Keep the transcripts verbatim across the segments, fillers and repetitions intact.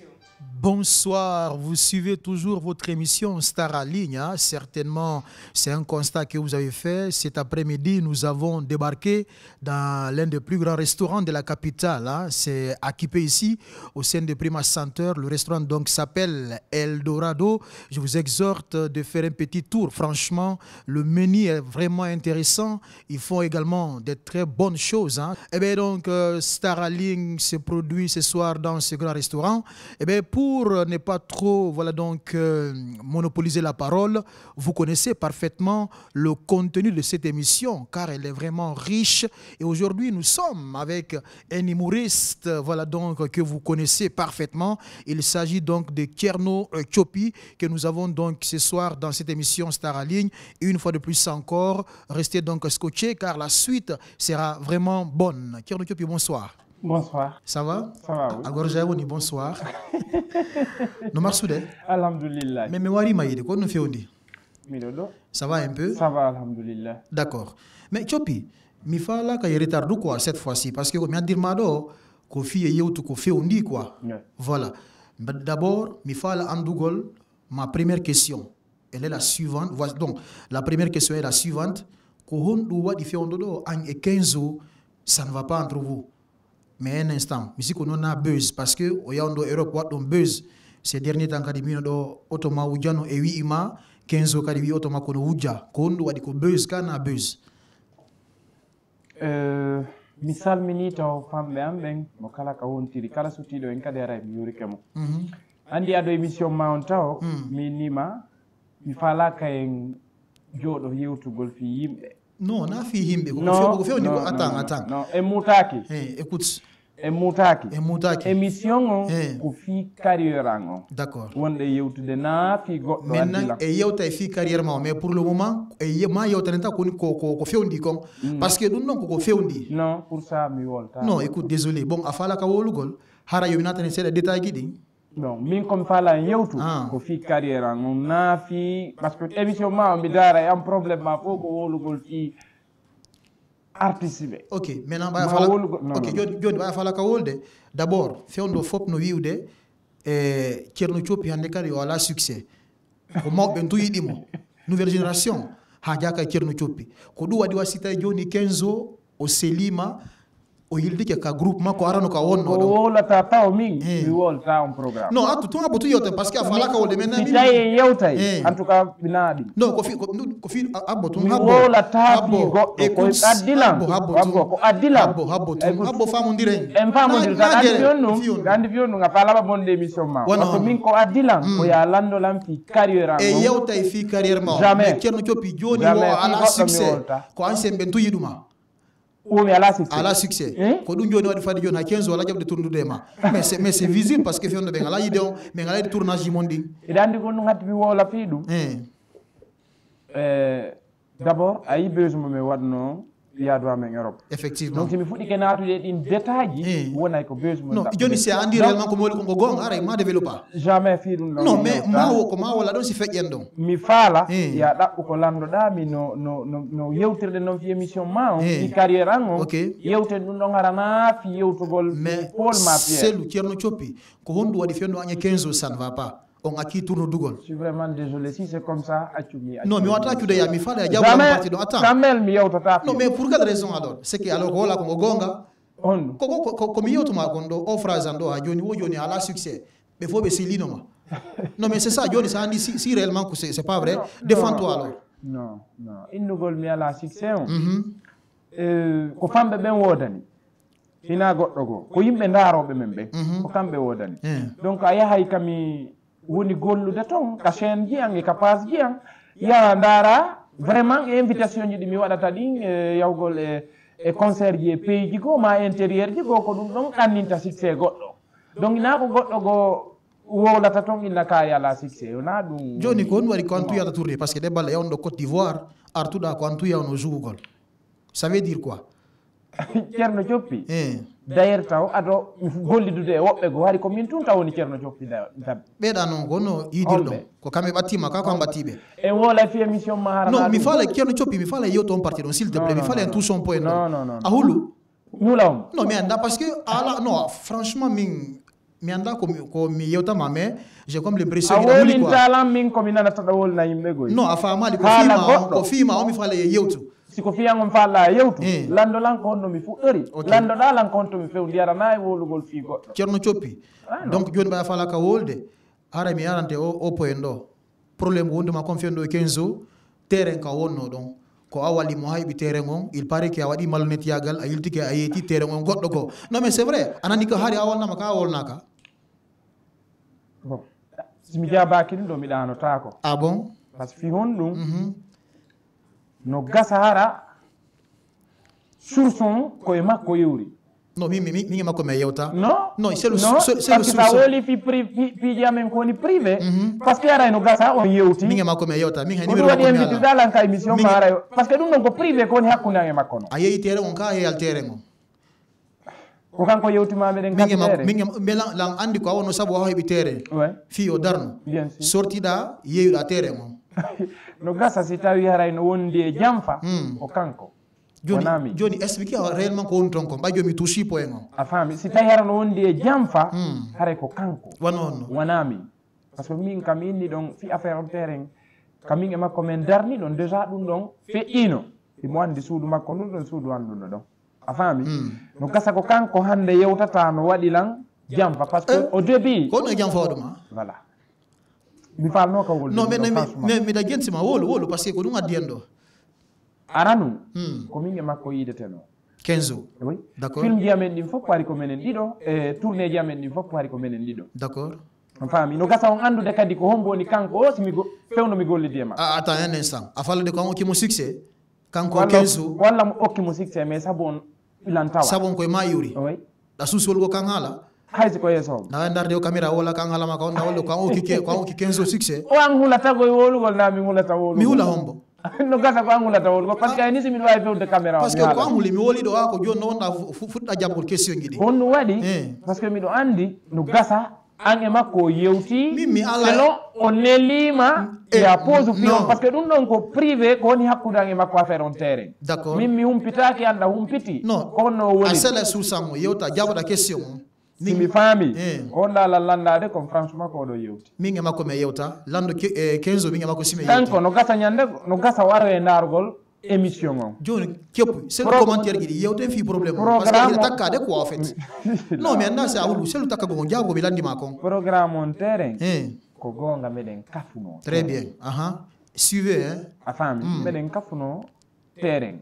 Bonsoir, vous suivez toujours votre émission Star en ligne. Hein? Certainement, c'est un constat que vous avez fait. Cet après-midi, nous avons débarqué dans l'un des plus grands restaurants de la capitale. Hein? C'est équipé ici, au sein de Prima Center. Le restaurant donc s'appelle Eldorado. Je vous exhorte de faire un petit tour. Franchement, le menu est vraiment intéressant. Ils font également de très bonnes choses. Hein? Et bien donc, euh, Star en ligne se produit ce soir dans ce grand restaurant. Et bien, pour Pour ne pas trop voilà donc, euh, monopoliser la parole, vous connaissez parfaitement le contenu de cette émission car elle est vraiment riche. Et aujourd'hui, nous sommes avec un humoriste voilà donc, que vous connaissez parfaitement. Il s'agit donc de Thierno Chopi que nous avons donc ce soir dans cette émission Star en ligne. Et une fois de plus encore, restez donc scotchés car la suite sera vraiment bonne. Thierno Chopi, bonsoir. Bonsoir. Ça va? Ça va, oui. Agora já é bonsoir. No marsude? Alhamdulillah. Mais mémoire maïde, quoi nous fait on dit? Milodo. Ça va un peu? Ça va, alhamdulillah. D'accord. Mais Chopi, mi fa là qu'il retard quoi cette fois-ci parce que comme dire mado, ko fi yeu tu ko fait on dit quoi. Ouais. Voilà. D'abord, mi fa là andugol ma première question. Elle est la suivante. Voilà, donc la première question est la suivante. Ko hondu wa di fait on do an et quinze jours, ça ne va pas entre vous. Mais un instant, ici qu'on a buzz parce que au Yando Europe what on buzz ces derniers temps quand il do otoma ujano e wi ima quinze quand il otoma kono uja kondo wadi ko buzz kana buzz. Euh misal minito fambe amben mo kala ka wontiri kala sutido en kadera mi yuri kemo. Mhm. Andi ado émission maontaw mi nima mi fala kay jodo yewtugol fi yimbe. Non, na fi himbe ko no, ko fe on no, ko no, attends no, attends. Non, e mutaki. Eh écoute. E mutaki. E mutaki. Émission on eh. ko fi carrière on. D'accord. Wonde yewtude na fi goddo adila. Maintenant e yewta fi carrière ma mais pour le moment e yema yewta nta ko ko ko fe on dit kon parce que dun non ko fe on dit. Non, pour ça mi wolta. Non, écoute, désolé. Bon, afala ka wolugol hara yo minata ne c'est des détails gidi. Non, min comme fala yewtu ah. ko fi carrière on na fi parce que émission ma mi dara am problème ma fo ko wolugol fi artiste. Ok, maintenant ba fala ok joni joni ba fala ka wolde d'abord fewndo fop no wiwde e Thierno Chopi hande kadi o ala succès ko mawbe ntu yidimo nouvelle génération ha jaka Thierno Chopi ko du wadi wasita joni quinze o selima o yildi ke ka groupe mako arano ka wonno do wala ta taw min mi wolta on programme non atu to abotu yote parce que afala ka wolde maintenant mi tay yewtay en tout cas binadi non ko fi ko fi abotu mi wala ta bi go ko adilan abo ko adilan abo abo abo famu ndire en famu ndire ta fionu gandi fionu nga pala ba bonde émission ma ko min ko adilan ko ya lando lam fi carrière e yewtay fi carrière ma mais Thierno Chopi joni wo ala succès ko ansembe ntu yiduma ou mais à la succès. À la succès. Ko dun joni wadi fadi joni ha quinze wala jabde tournude ma. Mais c'est mais c'est visible parce que fi on be ngala yide on mais ngala tournage mondi. E dandi ko ngati bi wola fidu. Eh. Euh d'abord ay besoin me wadno ya do am en Europe. Effectivement. Donc mi fudi ke natude din détails wona ko besoin. Non, joni c'est andi réellement ko moli ko gong ara ma développer. Jamais fidu non. Non, mais ma wo ko ma wala don si fe yendo. Mi fala ya dabbu ko lamdo da mi no no no no yewtirde non fi émission ma on fi carrière an on. Yewte dun don arana fi yewtugol Paul ma Pierre. C'est le Thierno Chopi ko hondu wadi fendo anya quinze ça ne va pas. On a qui tourne Dougal. Je suis vraiment désolé si c'est comme ça. Non, mais on a tu de mi fala ya jabu parti do attends. Kamel mi yewtata. Non, mais pour quelle raison alors? C'est que alors ko la ko gonga on ko ko ko mi yoto ma gondo o phrase ando a joni wo joni ala succès. Mais faut be silino ma. Non, mais c'est ça joni ça dit si, si réellement que c'est c'est pas vrai, défends-toi alors. Non, non. Indugol mi ala succès on. Mhm. Euh ko fambe ben wodani. Ina goddo go. Ko yimbe ndarobe membe. Ko kambe wodani. Donc aya hay kami woni gollude ton ka chaîne jiang e ka pass jiang ya ndara vraiment invitation ji mi wadata din yawgol e e concert ji e pays ji ko ma intérieur ji ko ko dum don kanninta succès goddo donc na ko goddo go wolata ton illa ka ya la succès na dum joni ko on wari ko antu ya tourner parce que de balle on do Côte d'Ivoire artuda ko antu ya no jougol ça veut dire quoi? Thierno Chopi eh d'ailleurs taw ado gollidude wobbe go hari ko min tun tawoni Thierno Chopi da beda non gono yidir don ko kambe batima ka ko batibe e wola fi émission mahara non mi fala Thierno Chopi mi fala yo ton parti don s'il te plaît mi fala tout son point non non non ahulu nous là non mais anda parce que ala non franchement min mi anda ko ko mi yewta ma mais j'ai comme l'impression que awoli talam min ko mi nana tada wol na yimbe goy non afa mali ko fima ko fima o mi fala yewtu siko fiyango falla yewtu eh. lando lan ko no mi fu eri okay. lando da lan ko to mi few ndiara nay wolugol fi goddo cerno coppi ah, donc joni ba fala ka wolde ara mi yarante o o poendo problème wonde ma confiendo kenzo terrain ka wonno don ko awali mo haybi terrain on il paraît que awadi malnet yagal a yiltike ayeti terrain on goddo ko non mais c'est vrai anani ko hari awolna ma ka awolna ka bon mi jaba kin do mi dano tako ah bon parce que fi hon dum mm -hmm. no gasahara surson ko e makko yewri no mi mi mi makko me yewta no no c'est le no, c'est le surson parce que woli fi privé fi jamen ko ni privé mm -hmm. parce que ara no gasa on yewti mi makko me yewta mi hani mi wadi invité dalan ka émission mara parce que dum non ko privé ko ni hakkunde ngi makko no ayi tere on ka e al tere mo ko kanko yewti ma meden ka tere mi mi lang andi ko wono sabo ha hebi tere ouais fi o darno sortida yeyuda tere mo no gasa si tawi haray no wondi e jamfa mm. o kanko joni Wanami. Joni expliquer réellement ko on ton ko ba jomi touchi point on a fami si tawi haray no wondi e jamfa mm. haray ko kanko wanon wanami parce que min kam inni don fi affaire on terrain kam min e makko men darni don déjà dum don fe ino e mo andi suudu makko dum don suudu anduno don a fami mm. no gasa ko kanko hande yewtata no wadi lan jamfa parce que eh, au début ko no jamfa oduma voilà mi falno ka wol non mais mais mais da gensi ma wolo wolo parce que ko dum adiendo aranu hmm. ko minge makko yideteno quinze oui d'accord film jamen dim fop wari ko menen dido e tourner jamen dim fop wari ko menen dido d'accord on fami no gasa on andude kadi ko homboni kanko o simi go fewno mi golli dema ah attends un instant afala de ko on ki mo succès kanko quinze walla mo okki mo succès mais sabon ilantawa sabon ko ma yuri oui da susol go kan hala haysi ko yeso na ndarde o caméra wala kan hala ma ko na wala ko o ki ko o ki quinze succès o an hula tago wolu gol na mi hula tawo mi hula hombo no gasa ko an hula tawo ko parce que ni simi way fewde caméra parce que ko an huli mi woli do ko joni wonda fudda jabol question gidi on wadi parce que mi do andi no gasa an e makko yewti selo on nelima e a pose fion parce que dum non ko privé ko ni hakkude an e makko affaire on terrain d'accord min mi humpitaki anda humpiti ko no woni a sele sous samo yewta jaboda question mi mi fami on dala landade comme franchement ko do yewti mi ngema ko me yewta lando quinze mi ngema ko sime yewti tanko no gasa nyande no gasa waro e ndargol émission on joni kep c'est le commentaire gidi yewte fi problème parce que il takade quoi en fait non mais anda sa wulu selu takka go jago mi landi ma kon programme on terrain ko gonga meden kafuno très bien aha suivez hein a fami meden kafuno terrain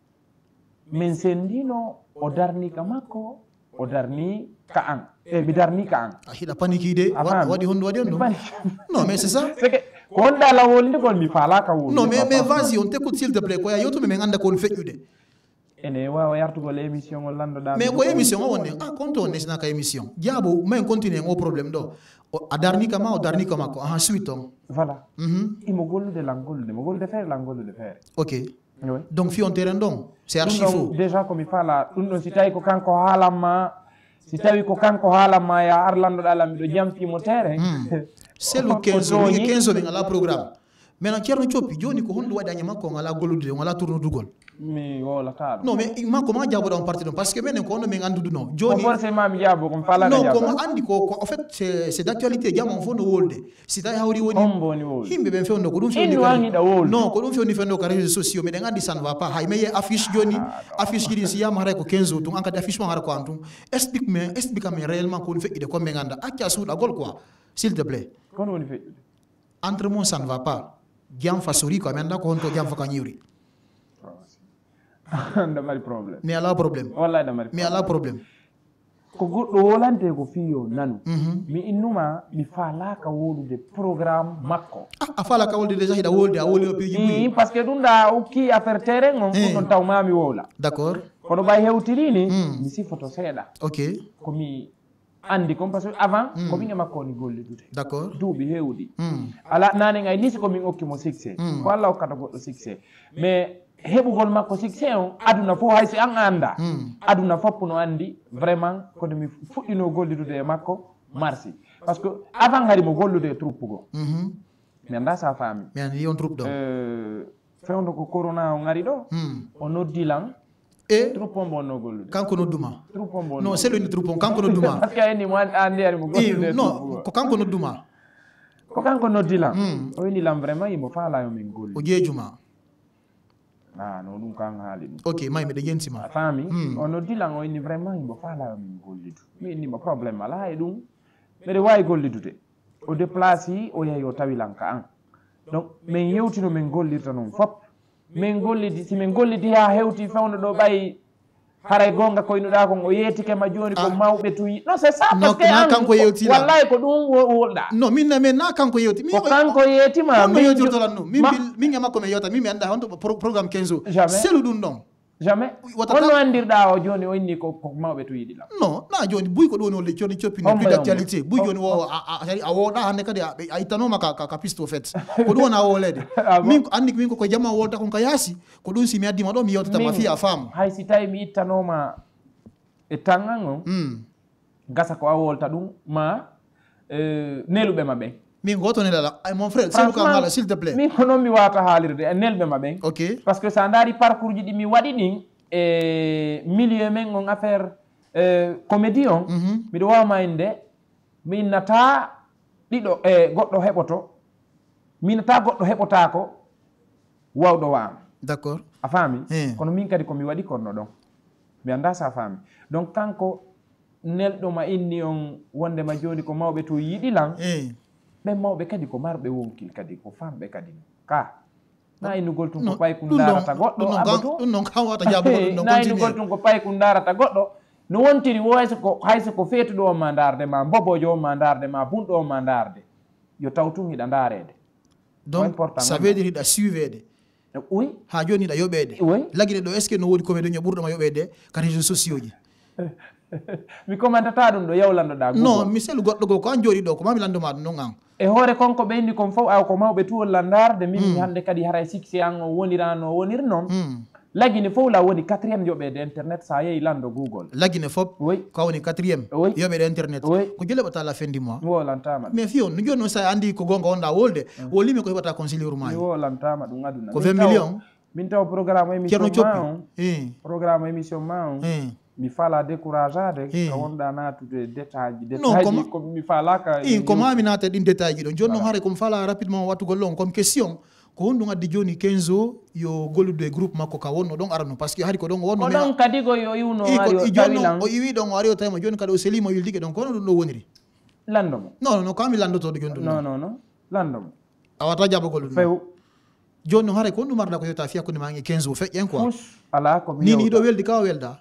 men sendino o darni kamako o darni ka an e mi darni ka an a hida paniki de wadi hondo wadi hondo non mais c'est ça c'est que kon dala wolinde kon mi fala ka wol non mais mais vas-y on t'écoute s'il te plaît ko ya yoto me nganda kon fejjude ene wa yartugo l'émission o lando da mais ko émission o wonne ah konto on esna ka émission diabo mais continuer o problème do a darni kama o darni kama ko ensuite on voilà mhm imo gollude langolde mo golde faire langolde faire OK oui donc fi on terrain donc c'est archi faux déjà comme il fala dum don si tay ko kanko halama si tawi ko kanko halama ya arlando dalam do jampi mo terrain c'est le quinze mi quinze mi ngala programme maintenant Thierno Thiopi joni ko hondo wadi anyama ko ngala gollude ngala tourno dugol mi wala ta non mais ma ko ma jabo dans partie non parce que menen ko no mi andu non joni forcément mi jabo ko fala non ko andi ko en fait c'est c'est d'actualité jamo fondo wolde si tay hawri woni himbe ben fewndo ko dum fewndi non ko dum fewndi fewndo ko réseaux sociaux mais andi ça ne va pas hay mais affiche joni affiche kidi si yama hare ko quinze to en cas d'affichement hare ko antum explique mais explique mais réellement ko fait ide ko me nganda accia souda gol quoi s'il te plaît ko woni fait entre moi ça ne va pas jam fasori ko men da ko honto jam fa kanyuri da mari problème mais ala problème wallahi da mari mais ala problème ko goddo wolante ko fiyo nanu mi innuma mi fala ka wolude programme makko ah fala ka wolude déjà ida wolde a woli o peji buyi parce que dunda o ki affaire terrain on ko taw mami wola d'accord ko do bay hewtirini mi si photo seda OK ko mi andi comme parce que avant ko mi makko ni golle dute d'accord duubi hewdi ala nane ngay nisi ko mi okki mo succès ko alla o kata goddo succès mais hebugol makko succès on aduna fo haysi an anda aduna fop no andi vraiment ko de mi fuddino gollidude e makko marsi parce que avant hari mo gollude e troupe go mhm mi anda sa fami mi andi on troupe do euh fewndo ko corona o ngari do o noddi lan e troupeau bonno gollude kanko nodduma troupeau bonno non c'est le troupeau kanko nodduma parce que ni mo andi ari mo gollude non ko kanko nodduma ko kanko noddilam o wini lam vraiment yimo faala yo min golli o jeejuma ah no dum kan haali dum ok may me de yentima fami o noddilam o wini vraiment yimo faala yo min gollidu mi ni mo problème ala e dum be de way gollidude o déplacer o yayo tawilanka an donc min yewtino min gollirta non fop min gollidi si min gollidi ha hewti fewno do bay haray gonga ko inuda ko o yetike ma joni ko mawbe tuyi non c'est ça parce que na kanko yewti wallahi ko dum wolda non min na men na kanko yewti mi ko kanko yeti ma min yewti to lan no min min ngama ko me yota min mi anda hondo programme quinze selu dum don jamais on andirda o joni o inni ko ko mawbe tuyi dila non na joni buy ko don o le joni choppi no plus d'actualité buy joni wo a woda hande kadi ay tanoma ka ka pisto fait ko do na wo lede min andi min ko ko jama wolta ko kayasi ko dum si mi addi ma do mi yota ma fi a fam hay si tay mi tanoma e tangango hmm gasa ko a wolta dum ma euh nelube mabbe min goto ne la ay mon frère c'est ko ngala s'il te plaît min ko non mi wata halirde e nelbe mabbe OK parce que ça ndari parcours ji di mi wadi ni e milieu men on affaire euh comédie on mi do wama inde mi nata dido e goddo heboto mi nata goddo hebota ko wawdo wa d'accord a fami kono min kadi ko mi wadi konno don mi anda sa fami donc kanko neldo ma inni on wonde ma joni ko mawbe to yidi lan eh be mawbe kadi ko marbe wonkil kadi ko fambe kadi ka na inugol tun ko pay kun darata goddo abato dum non kan wata jabo dum non continue na inugol tun ko pay kun darata goddo no wontiri woyso ko hayso ko feetudo o mandarde ma bobojo o mandarde ma bundo o mandarde yo tawtum hida ndarede donc ça veut dire da suivede oui ha joni da yobede lagine do est ce que no wodi ko me do nyaburdo ma yobede ka réseaux sociaux ji mi commentata dum do yawlando da non mi selu goddo go ko an jori do ko mami lando ma non an e hore konko be indi kon fof aw ko mawbe tuwol landarde min hande kadi haray siksi an o wonirano wonir non lagine fof la woni quatrième yobe de internet sa yeyi lando google lagine fof ko woni quatrième yobe de internet ko jele bata la fin du mois wo lantama mais fion no jonno sa andi ko gonga onda wolde wolimi ko hebata concilier ma wo lantama dum aduna ko vingt millions min taw programme émission ma eh programme émission ma mi fala décourageade ko wonda natude détail détail ko mi fala ka eh comment mi nata din détail don jonno hare ko fala rapidement watu gollon comme question ko wondu ngaddi joni quinze yo gollude groupe makko ka wonno don arano parce que hari ko don wonno me don kadi go yo yuno ari tawilan o iwi don ari o tayma joni kadi o selimo yildige don kono dum do woniri landomo non non kami landoto do jondo non non non landomo awata jabo gollude few joni hare ko dum marda ko yota fiya ko ni mangi quinze o feƴƴen quoi ala ko ni ni do weldi ka welda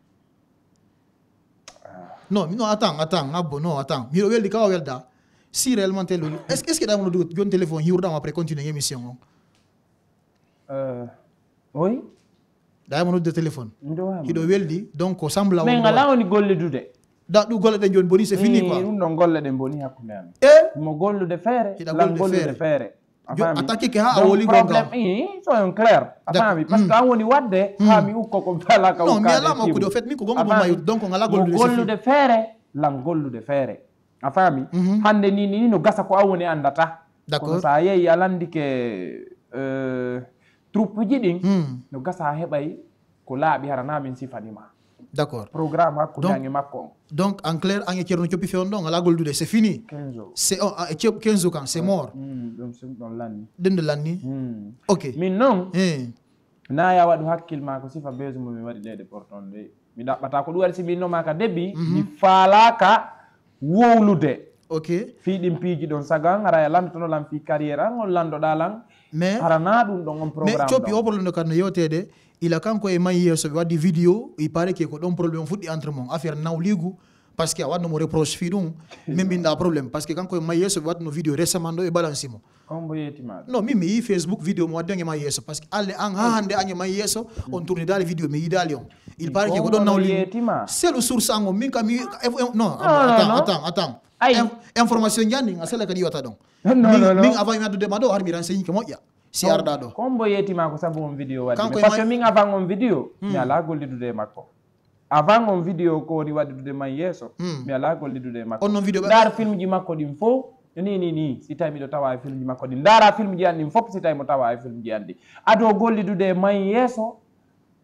non non attends attends abbo non attends mi do weldi ka welda si réellement tel est-ce est-ce que damo do jon téléphone hiwrda après continuer émission euh oui damo do téléphone hido weldi donc ko sembla mais ngala woni golledude da du golle den joni boni c'est fini quoi dum don golle den boni hakkunde am eh mo gollude fere la gollude fere attaqué ke ha a woli gonga eh so en clair afami parce que an woni wadde ha mi ukko ko fala ka non mi ala mo ko do fait mi ko gonga bo mayu donc ngala gollude gollude fere lan gollude fere afami hande ni ni no gasa ko awoni andata d'accord sa yeyi alandi ke euh troupe ji din no gasa hebay ko laabi harana min sifanima d'accord programme hakko dangi makko donc en clair an cerno ciopi fe on don ngala gollude c'est fini c'est oh quinze ans c'est mort donc c'est don lanni den de lanni ok min non eh na ya wadu hakkil ma ko sifa bezu mo mi wadi lede portonde mi dabbata ko duwari si min no maka debbi mi falaka wowlude ok fiidim piiji don sagan ara ya lantono lam fi carrière an on lando dalan mais harana dum don on programme mais ciopi o problème kan yotede il a kanko e may yeso be wadi vidéo il paraît que ko don problème fuddi entre mon affaire nawligu parce que wadno mo reproche fi dum même binda problème parce que kanko e may yeso be wadno vidéo récemment do e balancimo kombo yetima non mi mi Facebook vidéo mo wadde may yeso parce que alle an ha hande an may yeso on tourne dal vidéo mi yidali on il paraît que ko don nawligu c'est le source an mi kam non attends attends attends information jani ngasela kadi yota don min avant mi addude ma do har mi renseigner ko moƴƴa si arda do kombo yetima ko sabu on vidéo wadi parce que min avant on vidéo mi ala gollidude makko avant on vidéo ko ni waddude man yeso mi ala gollidude makko on non vidéo dar film ji makko dim fo ni ni ni si tay mi do tawa film ji makko dim dara film ji andi fop si tay mo tawa film ji andi ado gollidude man yeso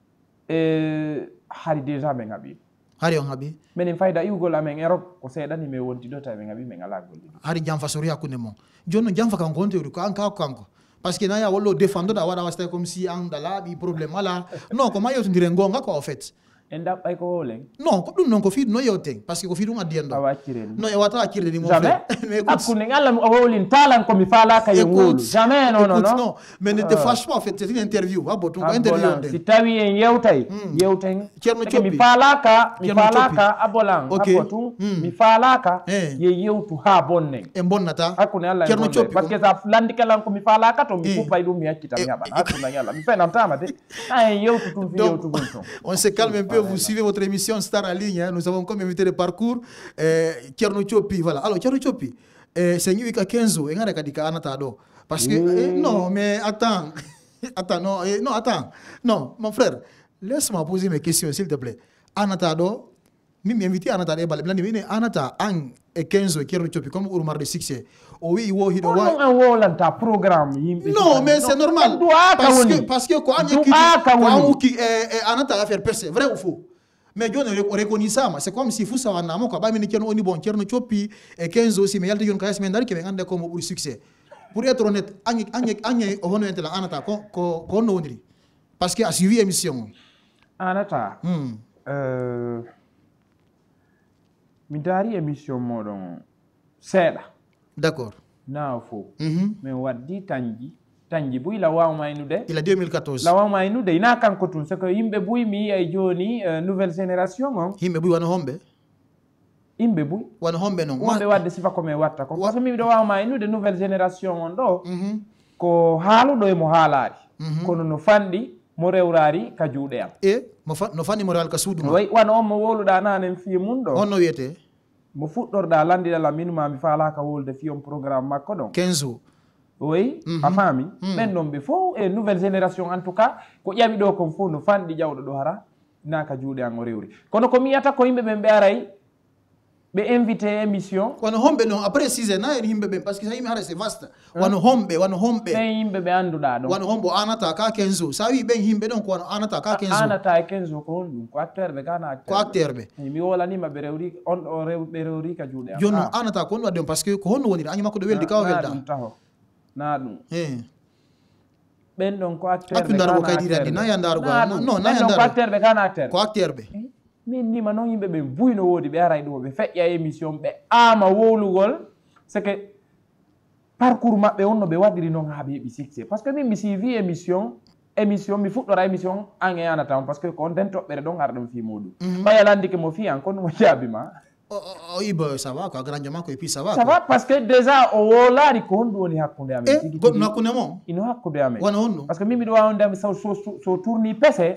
e hari déjà ɓe ngaɓi hari on haɓi minen fayda iwgol amen Europe ko seeɗani mi wonti ɗo tawi ɓe ngaɓi min ala golliɗo hari janfa sori hakkunde mon joni no janfa kanko on tewri ko an ka kanko par ce que naya wollo défendoɗa waɗa wasta comme si an ɗa laaɓi probléme ala non ko ma yewtodire gonga quoi au fait en ɗaɓɓay ko wolen non ko ɗum noon ko fiiɗu no yewten par ce que ko fiiɗum addi en ɗo awa accireni non e wata accirde ni mon jamais frère hakkunde allah o wowlin talan komi falaka yo wolu jamais non non non mais ne te fâche pas en fait c'est une interview ha bo tum ko interview on si tawi en yewtay yewten mi falaka mi falaka abolan hakko tum mi falaka ye yewtu ha bonnen e bonnata hakkunde allah Ceerno Coppi parce que sa landi kalan komi falaka to mi fufay ɗum mi haccita mi haɓa hakkunde allah mi fenantama de a en yewtu tum fi yewtugol ton on se calme un peu. Vous suivez votre émission Star en ligne. Hein. Nous avons comme invité de parcours Ceerno Coppi. Voilà. Alors, Ceerno Coppi, c'est une week à quinze ans. Parce que, eh, non, mais attends. attends, non, eh, non, attends. Non, mon frère, laisse-moi poser mes questions, s'il te plaît. Anatado, mimi invité Anatado, mais Anata, Ang et quinze ans, Ceerno Coppi, comme Ourmar de succès. Oui, il y a un programme. Non, mais c'est normal. Parce que, parce que quand on dit Anata a fait percer, vrai ou faux? Mais je ne reconnais ça. C'est comme si vous savez, on dit bon, Ceerno Coppi et quinze aussi, mais il y a une semaine qui vient comme pour le succès. Pour être honnête, on est là, Anata, qu'on on dit. Parce qu'il a suivi l'émission. Anata, euh, midari émission modon, c'est là. D'accord. Non, faux. Mais on dit tangi. Tangi bui la wa mainude. Il a deux mille quatorze. La wa mainude ina kan kotun c'est que imbe bui mi ay joni nouvelle génération on. Imbe bui wana hombe. Imbe bui wana hombe non. Hombe wadde sifa ko me watta ko. Parce que mi do wa mainude nouvelle génération on do. Ko halu do e mo halari. Kono no fandi mo rewrari ka juude am. E mo fa no fandi mo rewral ka suudu. Way wana on mo woluda nanen fi mun do. On no wiyete. Mo fuɗɗorɗa landidala min ma mi falaka wolde fiyon programme makko ɗon quinze jours oui a faami ɓen ɗon ɓe fof e nouvelle génération en tout cas ko ƴami ɗo kon fof no fanɗi ƴawɗo ɗo hara naka juuɗe an o rewri kono ko mi yiyata ko yimɓe ɓen ɓe aray ɓe invité émission wano homɓe non après six ans na en yimɓe ɓen parce que sa yimɓe hara c'est vaste wano homɓe wano homɓe ɓen yimɓe ɓe annduɗa ɗon wano homɓe anata ka quinze jours sa wi ɓen yimɓe ɗon ko wano anata ka quinze jours anata e quinze jours ko hon ɗum ko acteur ɓe gana acteur ko acteur ɓe mi wolanima ɓe rewri on ɗo ɓe rewri ka juuɗe am joni noon anata ko on wadde on par ce que ko honno woniri aña makko ɗo weldi ka o welda ɗum taho na ɗum e ɓen ɗon ko acteur ɓe darugo kaydi randi na yandarugo non na yandarugo ko acteur ɓe gana acteur ko acteur ɓe min nima noon yimɓe ɓe buyno woodi ɓe aray ɗo ɓe feƴƴa émission ɓe ama wowlugol c'est que parcours maɓɓe on no ɓe waɗiri noon ha ɓe heeɓi succès par ce que min mi suivi émission émission mi fuɗɗora émission an e anata on par ce que ko on den toɓɓere ɗon ara ɗum fi muɗum ɓaya landike mo fi an kono mo jaabima o iba ça va quoi grand diamant ko et puis ça va ça va parce que déjà o wolari ko honɗum woni hakkude amen tigi goɗɗum hakkude mo ino hakkude amen wona honɗum par ce que min miɗo wawde so so tourni pese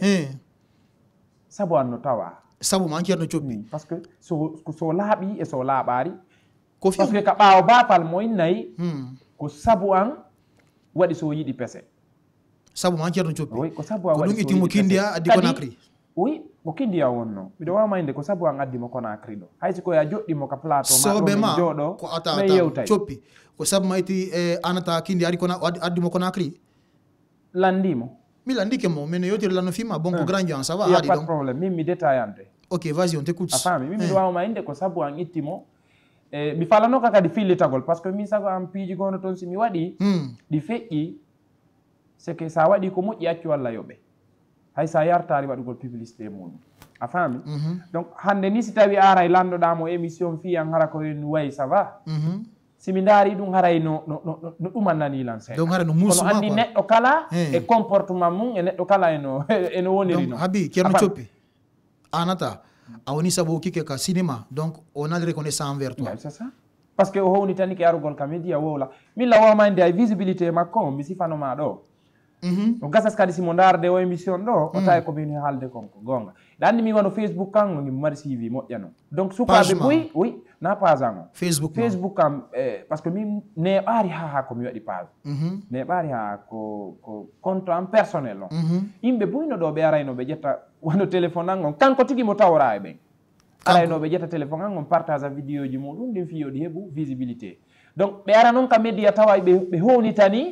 sabu an no tawa sabu ma Ceerno Coppi parce que so so laaɓi e so laaɓaari ko parce que ka ɓaawo baapal moy nayi ko sabu an waɗi so yiɗi pese sabu ma Ceerno Coppi oui ko sabu an waɗi ko ɗum ittimo Kindia addi Conakry oui ko Kindia wonno miɗo wamayde ko sabu an addimo Conakry ɗo haysi koye a joɗɗimo ka plateau soɓe ma jooɗo ko ata ata Coppi ko sabu ma itti e anata Kindia addimo Conakry landimo mi landike mo mais ne yewtiri lanno fima bon ko grand dian ça va haɗi ɗon pas de problème min mi détaillante ok vas-y on t'écoute a faami min miɗo wawma inde ko sabu an ittimo e mi falanoka kadi fillitagol par ce que min sago an piiji gono toon si mi waɗi ɗi feƴƴi c'est que sa waɗi ko moƴƴi accu walla yoɓe hay sa yartari waɗugol publicité muɗum a faami donc hande ni si tawi aray landoɗamo émission fiyan hara ko en wayi ça va simi ndaari ɗum haray no no ɗumannanilan seeɗa kono anndi neɗɗo kala e comportement mum e neɗɗo kala eno eno woniri no habi Ceerno Coppi anata a woni sabu kike ka cinéma donc on a reconnaissance envers toi c'est ça parce que o howni tani ke arugol ka media wowla min la wawmande ay visibilité makko mi sifanoma ɗo o gasas kadi simo ndaarde o émission ɗo o tawi komin haalde konko gonga ɗa anndi min wano Facebook kan no mari suivi moƴƴano donc sukaɓe ɓoyi oui na page an o Facebook Facebook kam par ce que min neɓaari ha ha komi waɗi page neɓaari ha ko ko compte en personnel on yimɓe buyno ɗo ɓe arayno ɓe ƴetta wano téléphone an on kanko tigi mo tawra e ɓen arayno ɓe ƴetta téléphone an on partage a vidéo ji muɗum ɗin fiyoɗi heeɓu visibilité donc ɓe ara noon ka média tawa ɓe hownitani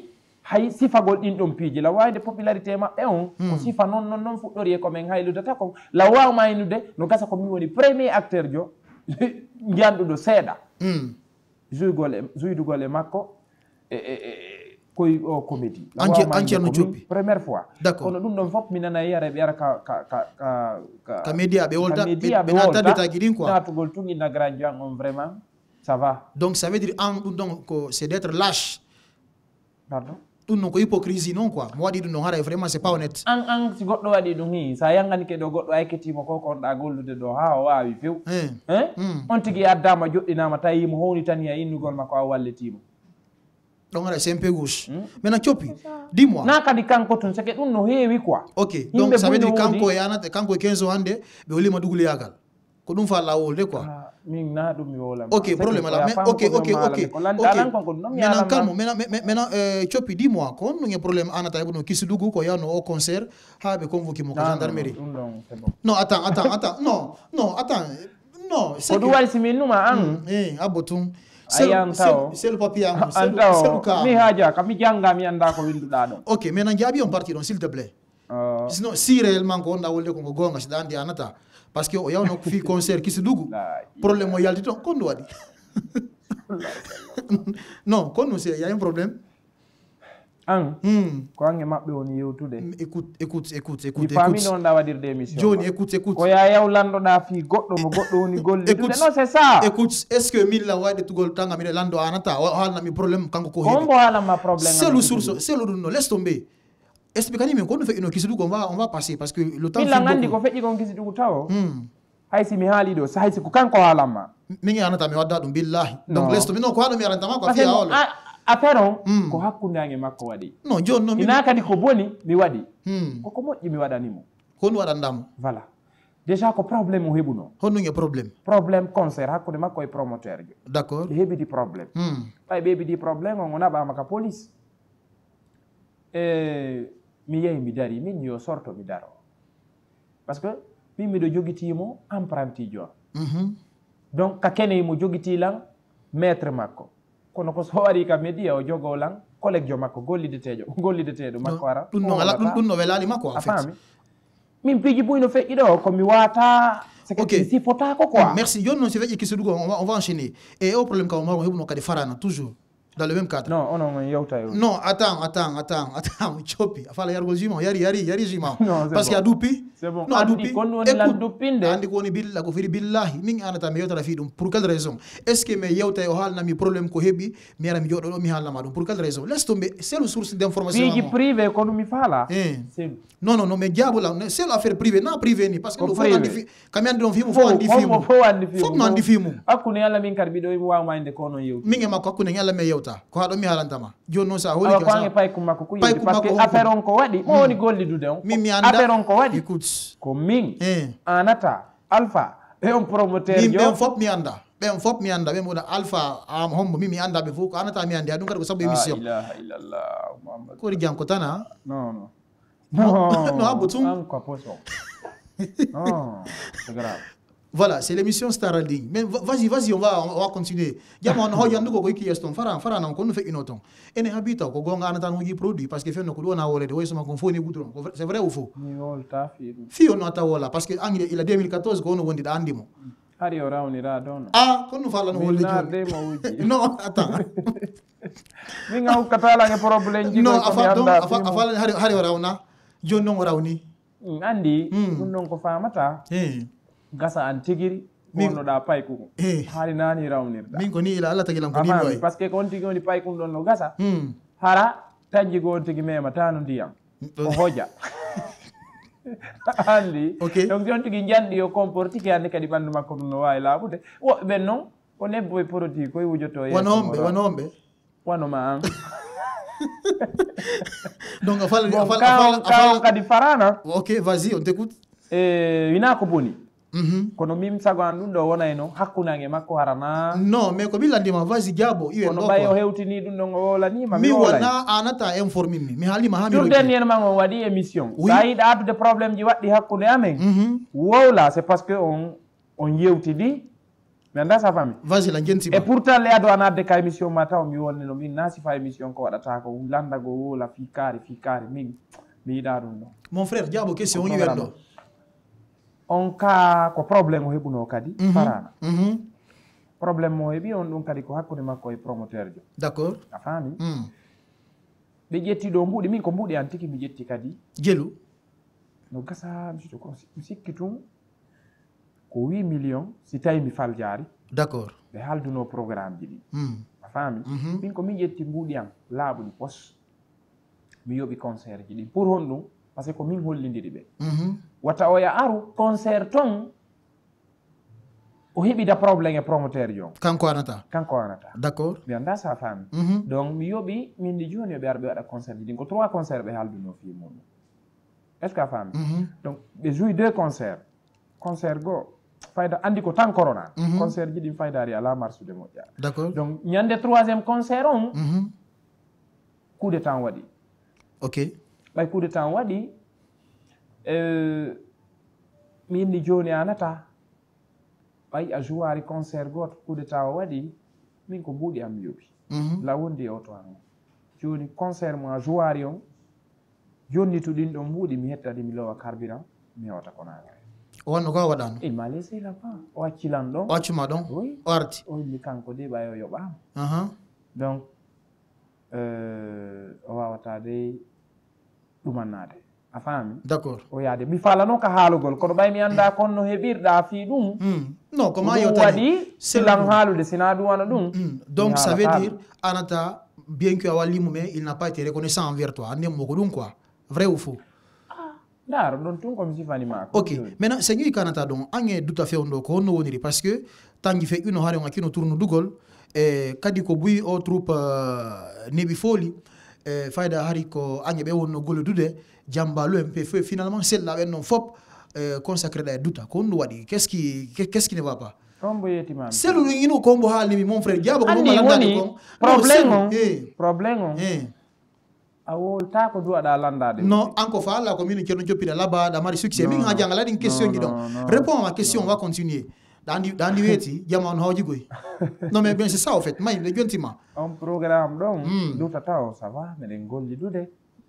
hay sifagol ɗin ɗon piiji la wayde popularité maɓɓe on ko sifa noon noon noon fuɗɗori e komin hayludata kon la wawmaynude no gasa komin woni premier acteur jo jiyanɗuɗo seeɗa joygol e joydugol e makko koye o comédie entiére no juɓɓi première fois kono ɗum ɗon fof mi nana yiyara ɓe yara ka ka média ɓe wolta ɓe nattadetaji ɗin quoi natugol tun inna grand dian on vraiment ça va donc ça veut dire an ɗum ɗon ko c'est d'être lâche pardon ɗum non ko hypocrisie non quoi mo waɗi ɗum ɗon haray vraiment c'est pas honnête an an si goɗɗo waɗi ɗum hi sa yanganike ɗo goɗɗo ekketimo ko konɗa gollude ɗo ha o wawi few on tigui addama joɗɗinama tawi mo howni tan hiya innugol makko a wallitimo donc haray c'est un peu gauche maintenant Thiopi dis moi na kadi kanko tun c'est que ɗum no heewi quoi ok donc ça veut dire kanko e yanata kanko e quinze ans hande ɓe holima duguloyagal ko ɗum fa lawolde quoi min na ɗum mi wolama ok problème ala ok ok ok maintenant calme maintenant Thiopi dis moi ko honno e probléme anata heɓuno kisidugu ko yawno au concert ha ɓe convoqué mo ko gendarmerie non attends attends attends non non attends non ko ɗum waɗi simin numa an eh abbo tum ayantaw c'est le papier am c'est le cas mi haja kam mi janga mi anda ko winduɗa ɗon ok maintenant jaaɓi on parti ɗon s'il te plaît sinon si réellement ko wonɗa wolde koko gonga siɗa andi anata par ce que o yawno fi concert kisidugu probléme o yalti toon kon ɗum waɗi non kon ɗum c'est y a un problème an ko ange maɓɓe woni yewtude écoute écoute écoute écoute mi faami noon ɗa waɗirde émission joni écoute écoute ko ya yawlanɗoɗa fi goɗɗo mo goɗɗo woni gollitude non c'est ça écoute est ce que min la wayde tugol tanga miɗe lando anata o haalnami probléme kanko ko heɓi hombo haalanma probléme selu source selu ɗum no laisse tomber expliquani min ko ɗum feƴƴino kisidugu on va on va passer parce que le temps illa gandi ko feƴƴi kon kisidugu taw haysi mi haali ɗo so haysi ko kanko haalanma min anata mi wadda ɗum billahi donc laisse tomber non ko haɗo mi arantama ko fiya olo affaire on ko hakkundange makko waɗi non joni noon ina kadi ko boni mi waɗi koko moƴƴi mi waɗanimo honɗum waɗandamo voilà déjà ko probléme o heɓuno honɗum e probléme probléme concert hakkude makko e promoteur jo d' accord ɓe heɓidi probléme ɓay ɓe heɓidi probléme on o naɓama ka police e mi yehi mi dari min yo sorto mi daro par ce que min miɗo joguitimo emprunti jo donc ka kene mo joguitilan maître makko kono ko so wari ka média o jogo lan collègue jo makko gollidetejo gollideteɗo makko ara ɗum non ala ɗum no welani makko a faami min piiji buyno feƴƴi ɗo komi wata ok sifotako quoi merci joni noon si feƴƴi kisidugo on va enchaîner et o probléme kam maro heɓuno kadi farana toujours dans le même cadre non onon on yewta non attends attends attends attends Thiopi a fala yargol juma yari yari yari juma parce que a dupi c'est bon non a dupi dupinde andi ko woni billa ko firi billahi min anata mi yewtata fi ɗum pour quelle raison est ce que mi yewta o haalnami probléme ko heɓi mi ara mi joɗo ɗo mi haalnama ɗum pour quelle raison laisse tomber c'est le source d' information piiji privé ko ɗum mi faala non non non mais diabola c'est l'affaire privé na privé ni parce que ɗo fof andi kami andi ɗon fimu fof andi fimu fof andi fimu fof no andi fimu hakkude yalla min kadi miɗo mi wawmayde ko non yewti min e makko hakkude yalla mi yewta ko haɗo mi haalantama joni noon sa holi ko ange paykum makko ko yewti par ce que affaire on ko waɗi mo woni gollidude on min mi anda affaire on ko waɗi écoute ko min anata alpha e on promoteur jo min ɓen fof mi anda ɓen fof mi anda ɓen moɗa alpha am hombo min mi anda ɓe fof ko anata mi andi ɗum kadi ko saabu émission ilaha illallah muhammad kori janko tana non non non non abbo tum encore poisson non c'est grave. Voilà, c'est l'émission Star en ligne. Mais vas-y, vas-y, on va, on va continuer. Diamo on hoya ndugo ko iki eston fara fara nan ko no fe inoton. Ene habita ko gonga anata no ji produit parce que fenno ko do na wolede way sama ko foni gudron. C'est vrai ou faux? Ni volta fi. Fi on ata wala parce que angile il a deux mille quatorze ko no wondi da andimo. Hari ora on ira don. Ah, ko no fala no wolde. Non, attends. Mi nga ukatala nge problème ji. Non, afa don afa afa hari hari ora ona. Jonno ora oni. Andi, dum non ko famata. Eh. Gasa an tigiri kono da payku hari nani rawnirda min ko ni ila Allah tagilan ko ni loy parce que kon tigi woni payku don no gasa hara tanji go tigi mema tanu ndiyam o hoja andi donc jon tigi jandi yo comporti ki ande kadi bandu makko no way labude wo ben non o nebbo e produit koy wujoto e wanombe wanombe wanoma an donc afala afala afala kadi farana OK vas-y on t'écoute eh wina ko boni kono mim sago an ɗum ɗo wonay no hakkunange makko harana non mais ko ɓillandima vas-y diabo iwen kono ɓay o hewtini ɗum ɗon o wolanima mi wona anata informe mi mi haalima ha mi dernier man on waɗi émission sa yiɗa addude probléme ji waɗɗi hakkude amen wowla c'est parce que on on yewtidi mais anda sa famille vas-y la ngenti et pourtant le ado anade ka émission mata mi wonni no min nasi fa émission ko wadata ko landa go wola fi kari fi kari min mi yida dum no mon frère diabo question ngi weddo on ka ko problème o hebuno kadi mm -hmm. farana mm -hmm. problème mo hebi on dum kadi ko hakkude makko e promoteur jo d'accord a fami mm. be jetti do mbudi min ko mbudi antiki mi jetti kadi jelu no gasa mi ko sikkitum ko huit millions si tawi mi fal jaari d'accord be halduno programme ji di mm. a fami mm -hmm. min ko mi jetti mbudi am laabudi pos mi yobi concert ji di pour hondum parce que ko min hollindiri be mm -hmm. wata o ya aru concert ton o hebi da problème e promoteur jo kanko anata kanko anata d'accord mi anda sa fami mm -hmm. donc mi yobi min di joni be arbe wada concert ji ko trois concert be halduno fi mum est-ce que a fami mm -hmm. donc be jouer deux concerts concert go fayda andi ko tan corona mm -hmm. concert ji di fayda ri ala marsu de moja d'accord donc nyande troisième concert on mm -hmm. coup de temps wadi OK bay coup de temps wadi euh mi ni joni anata bay a jouari concert got coup de temps wadi min ko budi am yobi mm -hmm. la wondi auto an joni concert mo a jouari on joni to din don budi mi hetta di mi lowa carburant mi wata konaka wonno ko wadano il m'a laissé là-bas o accilan don o accuma don oui o arti o mi kanko de bayo yobam uh -huh. donc euh o wawata de dumannade a fami d'accord o yaade mi falano ka haalugol kono ɓay mi anda kon no heɓirɗa fi ɗum mm. non comment yo waɗi silan haalude sina duwana ɗum mm. donc ça veut dire anata bien que a wallimu mais il n'a pas été reconnaissant envers toi ande moko ɗum quoi vrai ou faux dar don tun comme si fani ma OK maintenant c'est ñuy kanata donc angé tout à fait on ko no woniri parce que tangi fe uno hare on kino tourne dugol e kadi ko buyi o troupe uh, nebi foli e fayda hari ko angé be wonno golo dude jambalo M P F finalement c'est là ben non fop euh, consacré da duta ko no wadi qu'est-ce qui qu'est-ce qui ne va pas combo yeti man c'est lu ino combo halni mon frère diabo ko mo landa ko problème eh problème eh awol ta ko duwa da landade non encore fa la commune qui no jopira là-bas da mari succès min ha jangala din question gi donc réponds à ma question on va continuer dans di dans di weti jama on hoji goy non mais bien c'est ça en fait may le jontima un programme donc mm. duta taw ça va mais den golli dude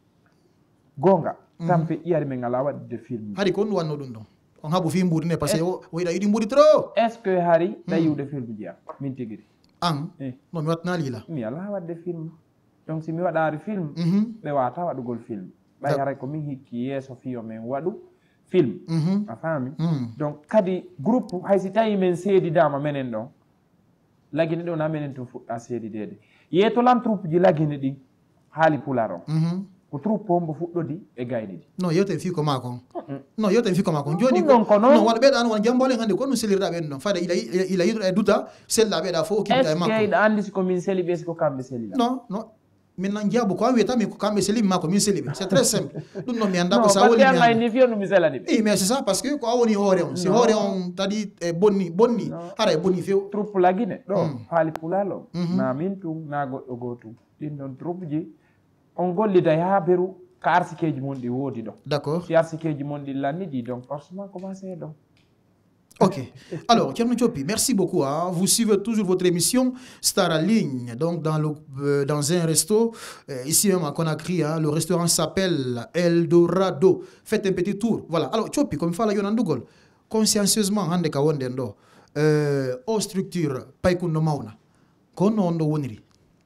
gonga mm. tampe iyari men ngala wadde de film hari ko wanno dum don on habu fi mburi ne parce que o ida yidi mburi trop est ce que hari da yude film dia min tigiri an eh. non mi watna lila mi ala wadde film donc si mi waɗaari film ɓe mm -hmm. wata waɗugol film ɓay haray ko min hikki yeeso fiyo men waɗu film mm -hmm. a faami mm -hmm. donc kadi groupe hay si tawi men seedidama menen ɗon lagine ɗo na menen tum fuɗɗa seedidede yeetolan troupe ji lagine ɗi haali pular on mm -hmm. ko troupe hombo fuɗɗodi e gayni ɗi non yewten fi ko makon mm -hmm. non yewten fi ko makon joni ko ko non waɗa ɓeɗa an won jambole hande ko no selirɗa ɓen ɗon fayda ila ila yiɗo e duta sella ɓeɗa fof o kiɓta e makko est ce que andi siko min seli ɓe siko kamɓe selila non non min nan jaabu ko wiyata mi ko kamɓe seli mako min seli ɓe c'est très simple ɗum noon mi anda ko sa woni mi ni fiyo mi selani ɓe i mais c'est ça parce que ko a woni hoore on si hoore on tadi e bonni bonni hara e bonni few troupe lagine ɗo haali pulalo na min tum na goɗɗo goo tum ɗin ɗon troupe ji on gollida ha beru ko arsikeji mon ɗi woodi ɗo d'accord si arsikeji mon ɗi lanni ɗi donc forcément commencé ɗon. Ok. Alors, Thierno Diopi, merci beaucoup. Hein. Vous suivez toujours votre émission Star en ligne, donc dans, le, euh, dans un resto, euh, ici même à Conakry. Hein. Le restaurant s'appelle Eldorado. Faites un petit tour. Voilà. Alors, Diopi, comme il faut la yonandugol, consciencieusement, hande ka wondendo, euh, o structure paikundo mauna. Kono ondo woniri.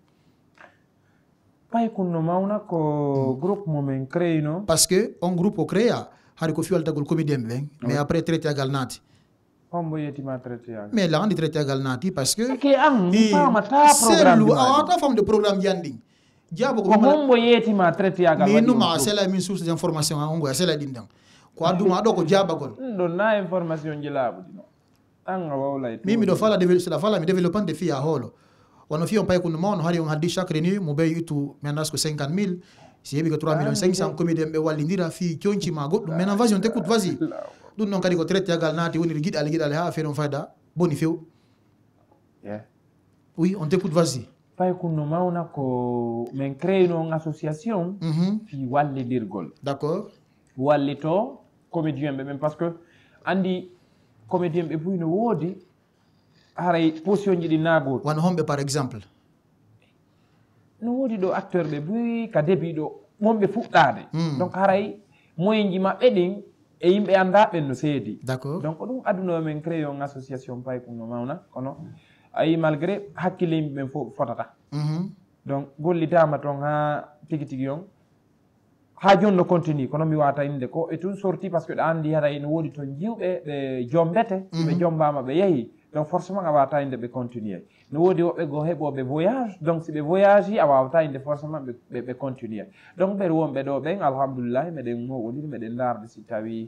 Paikundo mauna ko groupe momen créé non? Parce que un groupe au créa, hariko fiol tagol comédien ben, mais après traité à galnati. Mais là, on est traité à Galnati parce que c'est le ta forme de programme Yanding. Diabo ko mo yeti ma traité à Galnati. Mais nous ma c'est la même source d'information on go c'est la dindang. Ko aduma do ko jabagol. Don na information jilabu dino. Anga wawla. Mimi do fala développer la fala mi développement de filles à holo. On fi on paye ko no mon hari on haddi chaque renu mo bay itu menas ko cinquante mille. Si yebi ko trois millions cinq cents comédien be walindira fi tionchi ma goddo mais na vas-y on t'écoute vas-y. Dun non kadi ko traité à Galnati woni guide al guide al ha faire on fayda boni few. Yeah. Oui, on t'écoute vas-y. Pay kunno mauna ko men créé une association mm -hmm. fi wallidirgol. D'accord. Wallito comédien be même parce que andi comédien be buyno wodi haray position ji ɗi naagoto wan homɓe par exemple no woodi ɗo acteur ɓe buy ka début ɗo wonɓe fuɗɗade donc haray moyen ji maɓɓe ɗin e yimɓe annda ɓen no seedi d' accord donc ɗum aduna men créé on association pay kum no mawna kono ayi malgré hakkille yimɓe ɓen fof fotata donc gollitama toon ha tigi tigi on ha joni no continue kono mi wata inde ko e tun sorti par ce que ɗa andi haray no woodi toon jiwɓe ɓe jombete ɓe jombama ɓe yeehi donc forcément a wawata inde ɓe continue no woodi woɓɓe go heɓoɓe voyage donc si ɓe voyage yi a wawata inde forcément ɓe ɓe continue donc ɓeɗe wonɓe ɗo ɓen alhamdoulillahi meɗen mowoɗiri meɗen darde si tawi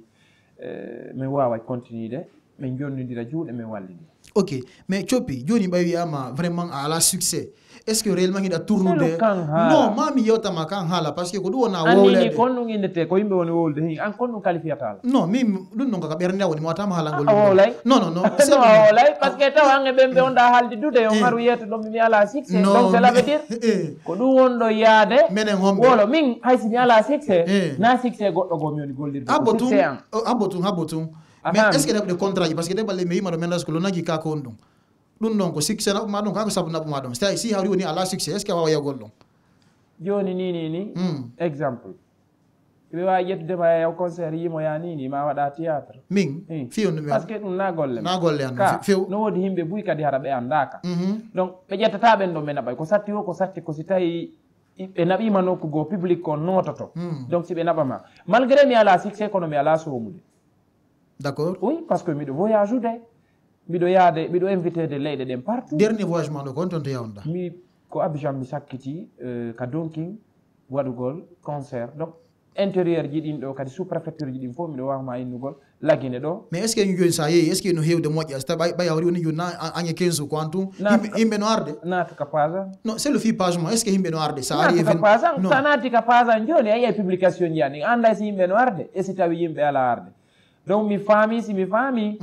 min wawa continue de min jonnidira juuɗe min wallidira ok mais Thiopi joni ɓay wiyama vraiment a ala succès est ce que réellement hiɗa tournude non mami yewtama kan haala par ce que ko ɗum wona wowlede kon ɗum indete ko yimɓe woni wowlude hin an kon ɗum qualifiatala non min ɗum ɗon kaka ɓerde woni mi watama haalangol wowlay non non non wowlay par ce que tawa ange ɓen ɓe onɗa haalde dude on haru yiyata ɗon mimi ala succès donc cela veut dire ko ɗum wonɗo yaade menen homɓe wolo min haysi mi ala succès na succès goɗɗo go mi woni gollirde habbo tum habbo tum habbo tum mais est ce que ɗeɓde contrat ji par ce que ɗe balle mi yimaɗo mendas ko lo nagui kako on ɗum ɗum ɗon ko succès naɓuma ɗum kako saabu naɓuma ɗum c'est si hawri woni ala succès est ce que a wawa yewgol ɗum joni ni ni ni exemple ɓe wawi ƴettudema yaw concert yimoya ni ni ma waɗa théâtre min fiyon ɗum par ce que ɗum na golle na golle an few no woodi yimɓe buy kadi hara ɓe andaka donc ɓe ƴettata ɓen ɗon ɓe naɓay ko satti o ko satti ko si tawi ɓe naɓima nokkugo public ko nototo donc si ɓe naɓama malgré mi ala succès kono mi ala somude d' accord oui parce que miɗo voyage ude miɗo yaade miɗo invité de leyɗe ɗen partout dernier voyage ma ɗo ko on toon to yawnɗa mi ko Abidjan mi sakkiti ka donking waɗugol concert donc intérieur ji ɗin ɗo kadi sous préfecture ji ɗin fof miɗo wawma innugol laguine ɗo mais est ce que ñu joni sa yeehi est ce que no hewde moƴƴa so tawi ɓay hawri woni joni na añe quinze ko an tum yimɓe no arde naata ka pasan non c'est le fi page mo est ce que yimɓe no arde sa ari naata ka pasan sa naati ka pasan joni a yiya publication ji ani anda si yimɓe no arde e si tawi yimɓe ala arde donc mi faami si mi faami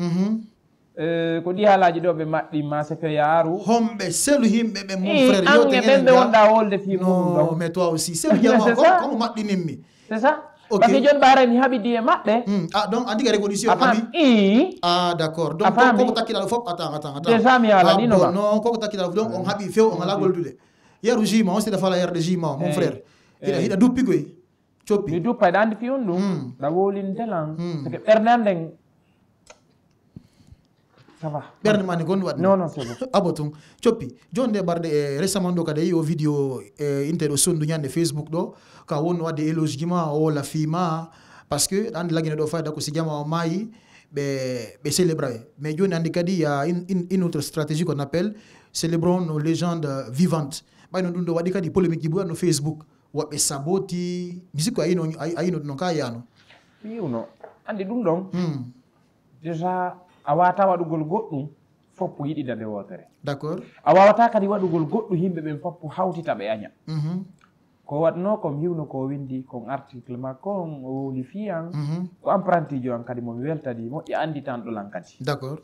ko ɗi haalaji ɗo ɓe maɗɗima se fe yaaru homɓe selu yimɓe ɓe mon frère ange ɓen ɓe wonɗa wolde fi non mais toi aussi selu jama komo maɗɗininmi c'est ça par ce que joni ɓaara mi haɓidi e maɓɓe ah donc andi gare condition ami i ah d' accord donc koko takkiɗaɗo fof attends attends attends déjà mi haalanino non koko takkiɗaɗo donc on haɓi few on ala goldude yeru jima on siɗa fala yarde jima o mon frère hiɗa hiɗa duppi koy Thiopi mi duppa ɗa andi fi on ɗum ɗa wolintelan parce que ɓerde an nden ça va ɓerde ma ni gonɗum waɗi non non c'est bon abo tum Thiopi joni nde barde e récemment ɗo kadi a yi o vidéo e inte ɗo sondu ñande Facebook ɗo ka wonno wadde éloge ji ma o wola fima par ce que andi laguine ɗo fayda ko si jama o maayi ɓe ɓe célébra e mais joni andi kadi ya une autre stratégie qu'on appelle célébrons nos légendes vivantes ɓayno ɗum ɗo waɗi kadi polémique ji ɓuya no Facebook woɓɓe saboti musique ko ayino ayino ɗum noon ka yiyano yiwno andi ɗum ɗon déjà a wawata waɗugol goɗɗum foppo yiɗidade wotere d' accord a wawata kadi waɗugol goɗɗum yimɓe ɓen foppo hawtita ɓe aña ko waɗno kom hiwno ko windi kon article makko on o wowli fiyan ko apprenti jo an kadi momi weltadi moƴƴi andi tan ɗolan kadi d' accord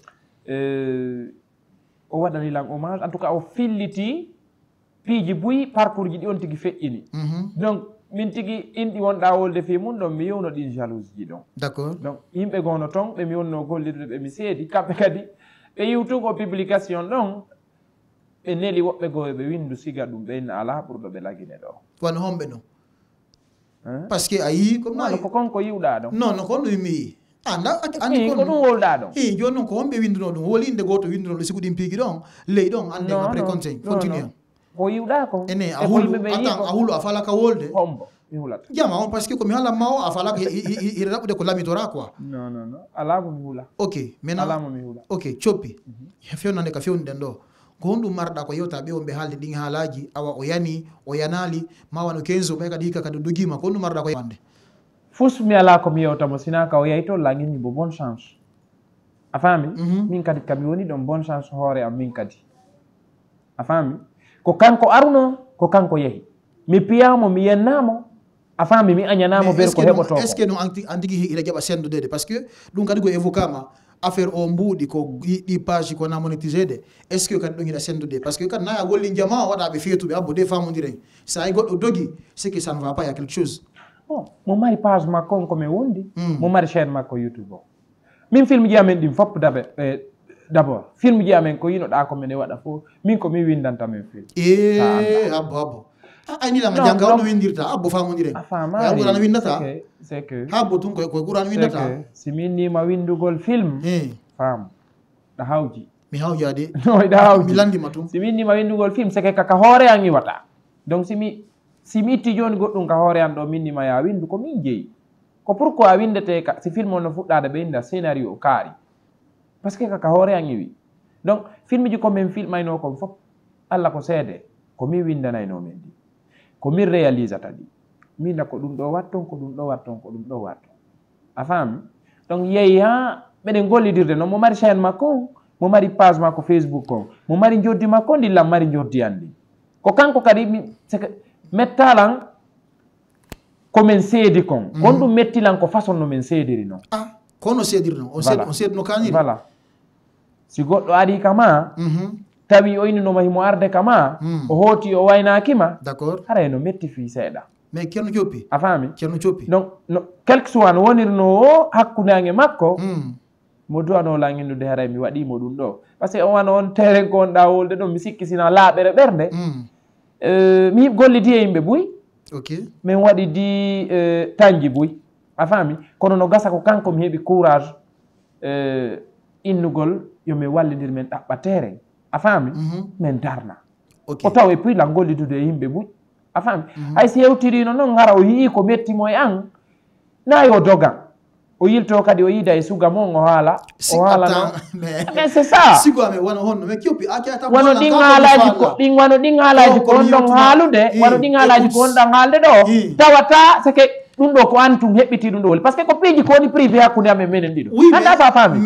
o waɗanilan hommage en tout cas o filliti piiji buyi parcours ji ɗi on tigi feƴƴini donc min tigi inɗi wonɗa wolde fi mum ɗon mi yewno ɗin jalouse ji ɗon d' accord donc yimɓe gono toon ɓe mi wonno gollirde ɓe mi seedi kamɓe kadi ɓe yiwtugo publication ɗon ɓe neli woɓɓe goo ɓe windu siga ɗum ɓeyna ala ɓurɗo ɓe lagine ɗo wano homɓe ɗo par ce que a yii ko no ko konko yiwɗa ɗon non non ko ɗum mi yii anda andi ko ɗum wolɗa ɗon i joni noon ko homɓe winduno ɗum woli inde goto winduno ɗo sigo ɗin piigui ɗon ley ɗon ande après conseil continue ko yiwɗa ko ene a hulu atan a hulu a falaka wolde hombo mi hulata jama on par ce que komi haalanma o a falaka hiɗa ɗaɓɓude ko lamitora quoi non non non alamo mi hula ok maintenant alamo mi hula ok Thiopi fewnande ka fewnuɗen ɗo ko honɗum marɗa ko yewta ɓe wonɓe haalde ɗin haalaji awa o yani o yanali ma wano quinze o ɓay kadi hikka kadi o dogima ko honɗum marɗa ko wande fus mi ala komi yewtamo sina ka o yayi to laguinni bo bonne chance a faami min kadi kami woni ɗon bonne chance hoore am min kadi a faami ko kanko aruno ko kanko yehi mi piyamo mi yennamo a faami mi añanamo ber ko heɓoto est ce que no an tigui ina jaɓa sendudede par ce que ɗum kadi ko évocat ma affaire o mbuuɗi ko ɗi page kona monétisé de est ce que kadi ɗon hiɗa sendude par ce que kadi naya golli jama waɗaɓe feetuɓe abbo de famodiren sa yi goɗɗo dogi c'est que ça ne va pas y a quelque chose bon mo mari page makko on komi wondi mo mari chaine makko youtube o min film ji amen ɗin fopp daɓe d'abord film ji amen ko yinoɗa ko mene waɗa fo min ko mi windanta men film e habbo habbo ani la janga on windirta habbo famodire afama qur'an windata c'est que habbo tun ko ko qur'an windata si min ni ma windugol film fam da hawji mi hawjade no da hawji mi landi matum si min ni ma windugol film c'est que kaka hoore an yiwata donc si mi si mi itti joni goɗɗum ka hoore an ɗo min ni ma ya windu ko min jeeyi ko pourquoi windete ka si film on no fuɗɗade ɓe inda scénario kaari parce que kaka hoore an yiwi donc film ji ko min filmayno kon fof Allah ko seede ko mi windanayno men di ko min réalisata ɗi minda ko ɗum ɗo watton ko ɗum ɗo watton ko ɗum ɗo watton a faami donc yeeyi ha ɓeɗen gollidirde noon mo mari chaine makko mo mari page makko Facebook kon mo mari joddi makko ndillam mari joddi andi ko kanko kadi mettalan komin seedi kon kon ɗum mettilan ko façon no min seediri noon ah kono seediri noon on seed on seedno kaniri voilà si goɗɗo ari kama tawi o innoma himo arde kama o hooti o waynakima d'accord haray no metti fi seeɗa mais ceerno coppi a faami ceerno coppi donc no quelque soit no wonirno o hakkundange makko mo duwano langinnude haray mi waɗimo ɗum ɗo par ce que on wana on terrain ko on ɗa wolde ɗon mi sikki sina laaɓere ɓerde mi golliti e yimɓe buy ok min waɗi di tanji buy a faami kono no gasa ko kanko mi heeɓi courage innugol yomi wallidir men ɗaɓɓa terrain a faami min darna o taw e puila gollitude e yimɓe buy a faami hay si yewtirino noon gara o yii ko mettimo e an na yo dogan o yilto kadi o yiida e suga mon o haala o haala noon mais c'est ça wano ɗin haalaji ko ɗin wano ɗin haalaji ko on ɗon haalude wano ɗin haalaji ko on ɗon haalde ɗo tawata c'est que ɗum ɗo ko an tum heɓɓiti ɗum ɗo woli par ce que ko piiji ko woni privé hakkude amen menen ɗiɗo anda fa faami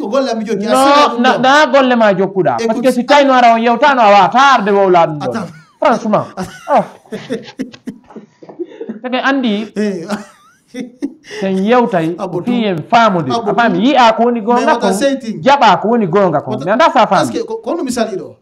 non na golle ma jokkuɗa par ce que si tawi no ara on yewtano a wawata arde wowla ɗum ɗo franchement c'est que andi sen yewtay fi en faamude a faami yi'a ko woni gonga ko jaɓa ko woni gonga ko mi anda sa faami kono mi sali ɗo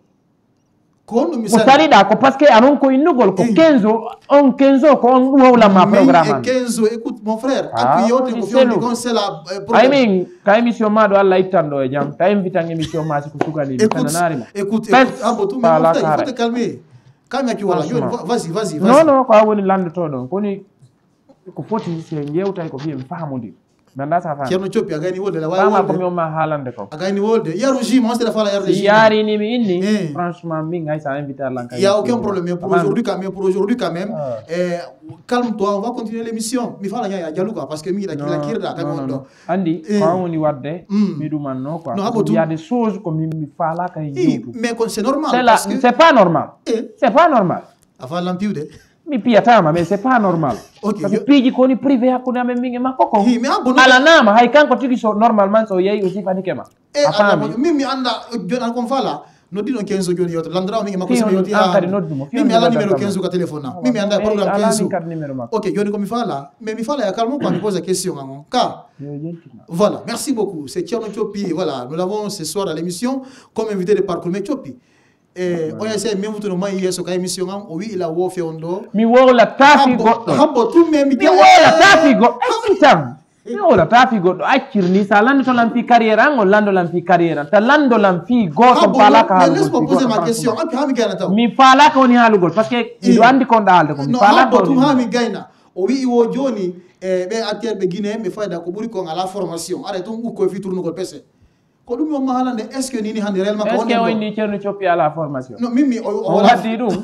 kono mi sali ko saliɗa ko par ce que anon ko innugol ko quinze on quinze ko on ɗum howlanma programme quinze écoute mon frère aku yewte ko fioni gon c'est la ay min ka émission ma ɗo Allah ittan ɗo e jam ta invitan émission ma siko sugani mi tananarima écoute abo tu mi faut te calmer calme ki wala vas-y vas-y non non ko a woni landoto ɗon koni ko foti se yewtay ko fiyen faamude nanda sa faam ceerno coppi a gayni wolde la wawi ko mi umma haalande ko a gayni wolde yaru ji mo sera fala yarde ji yari ni mi inni franchement min hay sa inviter lan kay il y a aucun problème mais pour aujourd'hui quand même pour aujourd'hui quand même eh calme-toi on va continuer l'émission mi fala nya jaluka parce que mi la kila kirda ka gondo andi ko woni wadde mi dumanno quoi il y a des choses comme mi fala kay yewtu mais c'est normal parce que c'est pas normal c'est pas normal afa lampiude mi piyatama mais c'est pas normal okay, parce que piiji ko ni privé hakkude amen minge makko ko ala nama hay kanko tigi so normalement so yeyi aussi fanike ma a faami min mi anda joni an kon fala noddi ɗon quinze joni yewto landira minge makko so yewti ha kadi noddumo min mi ala numéro quinze ka téléphone na min mi anda programme quinze ok joni ko mi fala mais mi fala ya calme quoi mi pose la question amon ka voilà merci beaucoup c'est Thierno Thiopi voilà nous l'avons ce soir à l'émission comme invité de Parcours mais Thiopi eh on essaie même vous no mai yeso ka émission am o wi ila wo fe on do mi wola tafi goddo habbo tum me mi wola tafi goddo tam mi wola tafi goddo accirni sa lando to lam fi carrière an o lando lam fi carrière ta lando lam fi goto pala ka laisse moi poser ma question api ha mi gayna taw mi pala ko ni halugol parce que mi do andi ko dalde ko mi pala ko tum ha mi gayna o wi wo joni e be acteur be guinéen be fayda ko buri ko ngala formation are ton ko fi tourno gol pese ko dum mo halande est ce que nini hande réellement ko woni est ce que woni Thierno Thiopi ala formation non mimi o waddi dum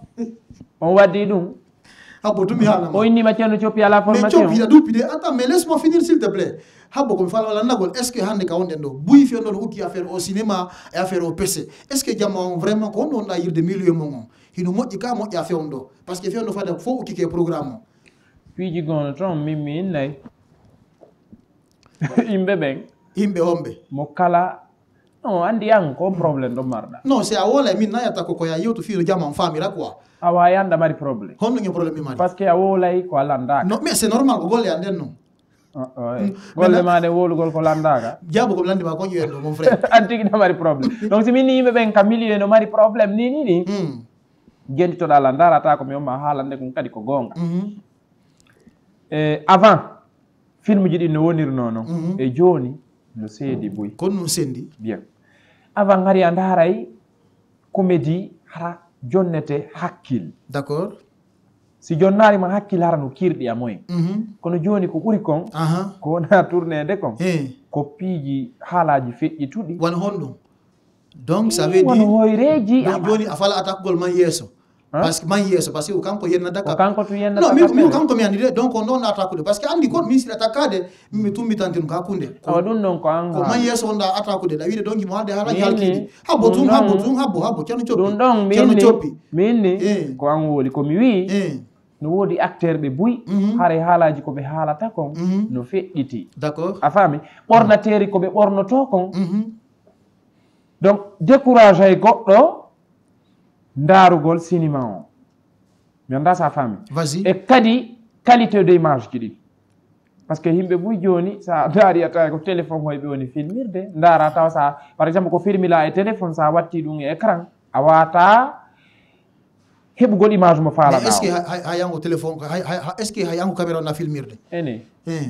on waddi dum habbo dum hala o inni ma Thierno Thiopi ala formation mais Thiopi da dupi de attends mais laisse-moi finir s'il te plaît habbo ko mi fala wala nagol est ce que hande ka wonden do buyi fi on hokki affaire au cinéma et affaire au P C est ce que jamma on vraiment ko on da yirde milieu mon hino moddi ka moddi affaire on do parce que fi on fada fo hokki ke programme piiji gono ton mimi nay imbe ben imbe hombe mo kala no andi an ko problème do marda non c'est a wola min nayata ko ko ya yoto fi jama on famira quoi awa yanda mari problème honno ngi problème mari parce que a wolay ko landa non mais c'est normal ko golle anden non golle ma de wolugol ko landaga jabo ko landi ma ko yendo mon frère anti na mari problème donc si min yimbe ben kam milieu no mari problème ni ni ni gendi to dala ndara ta ko mi ma halande ko kadi ko gonga eh avant film ji di no wonir nono e joni no seedi boy kon non sendi bien avant ngari andaray comédie hara jonnete hakkil d'accord si jonnari ma hakkil hara no kirdi amoy mhm kono joni ko buri kon aha ko na tourner de kon eh ko piiji halaji feƴƴi tudi wan honɗum donc ça veut won dire hoyreji donc joni a fala attaque gol man yeso parce que man yeso parce que kanko yenna ko daka kanko tu yenna non mi mi kanko mi andi de donc on non attaque de parce que andi kon mi sila attaquade mi tumbi tantin ka kunde awa ɗum ɗon ko an ko man yeso onda attaque de da wiide donc mo halde halaji Minni, halkidi habbo tum ɗum habbo ɗon- tum habbo habbo ceerno ɗum coppi ɗon ceerno coppi minni minni Eh. ko an woli komi wi eh no woodi acteur ɓe buy Mhm. haray haalaji ko ɓe haalata kon Mhm. no feƴƴiti d'accord a faami ɓornateri ko ɓe ɓornoto kon mhm donc décourage ay goɗɗo ndaarugol cinéma o mi annda sa faami vas-y e kadi qualité de image ji ɗin par ce que yimɓe buy joni sa daari a tawi ko téléphone hoyɓe woni filmirde ndaara taw sa par exemple ko filmila e téléphone sa watti ɗum e écran a wata heɓugol image mo mais faalaɗa est ce que o ha ha yango téléphone ha- ha- ha- est ce que ha yango caméra na filmirde ene eh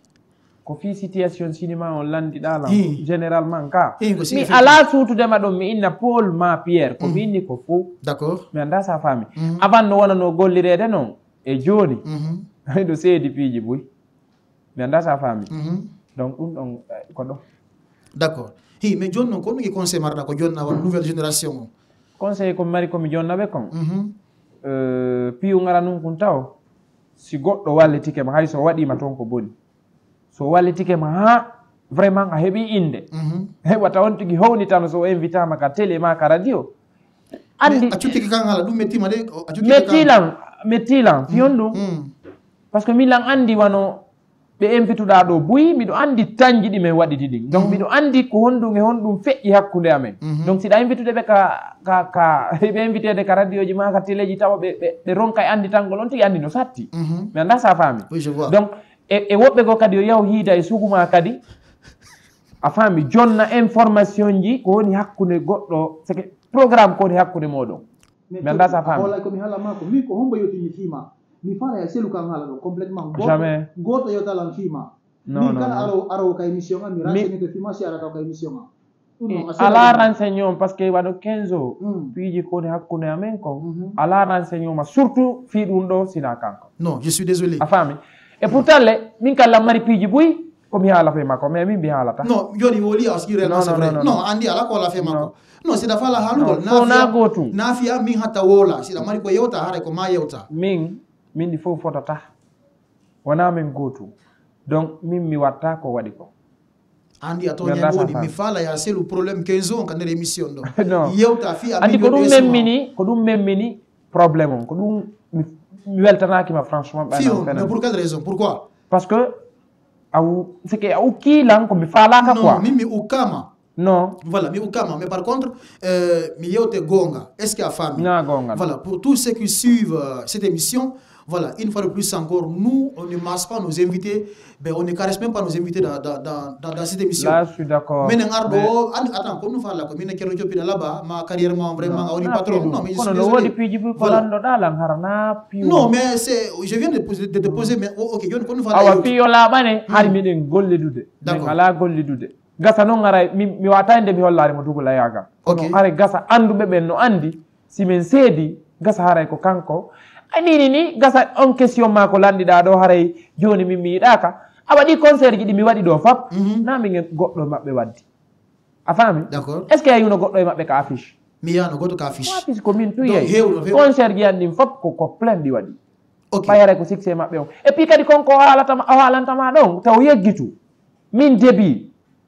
ko fi situation cinéma o landiɗa lan Hmm. généralement ka Eh, ko si mi effectivement. ala sutudema ɗon mi inna paul ma pierre ko mi inni ko fo d'accord mi anda sa faami Mhm. avant no wonano gollirede noon e joni mhm ɗo seedi piiji buy mi anda sa faami mhm donc ɗum ɗon eh, ko ɗo d'accord hi mais joni noon ko ɗum e conseil marɗa ko jonna won nouvelle génération o conseil komi mari komi jonnaɓe kon mhm Euh, piyu ngara nun kun taw si goɗɗo wallitike ma hay so waɗima toon ko boni so wallitike ma ha vraiment a heeɓi inde mhm heɓata on tigi howni tan so invitama ka télé ma ka radio andi a cuttiki kan hala ɗum mettima de a cuttiki mettilan mettilan fiyon ɗum mm par ce que milan andi wano ɓe invituɗa ɗo buyi miɗo andi tanji ɗi min waɗiti ɗin donc miɗo andi ko honɗum e honɗum feƴƴi hakkude amen donc siɗa invitude ɓe ka ka ka ɓe invitede ka radio ji ma ka téléji tawa ɓe ɓe ɓe ronka e anditangol on tigi andi no satti mhm mi anda sa faami oui je vois donc e e woɓɓe goo kadi yo yaw hiida e suguma kadi a faami jonna information ji ko woni hakkude goɗɗo c'est que programme ko woni hakkude moɗon mi anda sa faami hoolay komi haala ma ko min ko hombo yotimi fiima mi faala e selu kan haala ɗo complètement Jamais. goto yotalan fiima Non, min non, kala non. aro aro ka émission am mi Mi- renseigne que fiima si arata ka émission am ɗum noon a seeɗa ala ɗum. renseignement par ce que waɗo quinze o Mm. piiji ko woni hakkude amen ko Mhm. ala renseignement surtout fii ɗum ɗo sina kanko non je suis désolé a faami e pourtant le min kala mari piiji buy komi haala fe makko mais min mi haalata non joni woli a ski réellement Non, c'est non, vrai non, non non. andi ala ko ala fe makko non sida fala haalugol Non, fo na gotum. nafiya min hatta wola sida mari ko yewta haray ko ma yewta min min ɗi fof fotata wona min gootum donc min mi watta ko waɗi ko andi a to Mi ñen anda sa woni femme. mi fala ya selu problème quinze ans ka nder émission ɗo Non. yewta fi a andi ko ɗum milieu de memmini ko ɗum memmini probléme on ko ɗum mi mi weltanakima franchement fio ɓayna mais pour quelle raison pourquoi par ce que aw c'est que a ukkilan ko mi falaka non quoi min mi ukkama non voilà mi ukkama mais par contre euh, mi yewte gonga est ce que a fami na gonga voilà pour tous ceux qui suivent euh, cette émission voilà une fois de plus encore nous on ne masse pas nos invités ben on ne caresse même pas nos invités dans dans dans, dans, dans cette émission là je suis d'accord menen arɗo andi attends comme nous falla ko minen ceerno joppina là-bas ma carrière ma vraiment a woni patron non mais je suis kono no woodi désolé piiji buy ko Voilà. lanɗoɗa lan harana piyo non mais c'est je viens de poser de te poser mais oh, ok joni ko ɗum falla awa yewtu. piyo laaɓane hari miɗen gollidude D'accord. min ala gollidude gasa noon ara mi mi wata nde mi hollare mo dugula yaga kono Ok. are gasa anduɓe ɓen no andi simin seedi gasa haray ko kanko anini ni gasa on question ma ko lanɗiɗa ɗo haray joni min mi yiɗaka a waɗi concert ji ɗi mi waɗi ɗo fap Mhm. na min goɗɗo e maɓɓe waddi a faami D'accord. est ce que a yiwno goɗɗo e maɓɓe ka affiche mi yano goto ka fiche affiche ko min Donc, tuyey hewno, hewno. concert ji an ɗin fop ko ko plein ɗi waɗi ok ɓayere ko succès maɓɓe on et puis kadi konko haalatama o haalantama ɗon taw yeggitu min deebi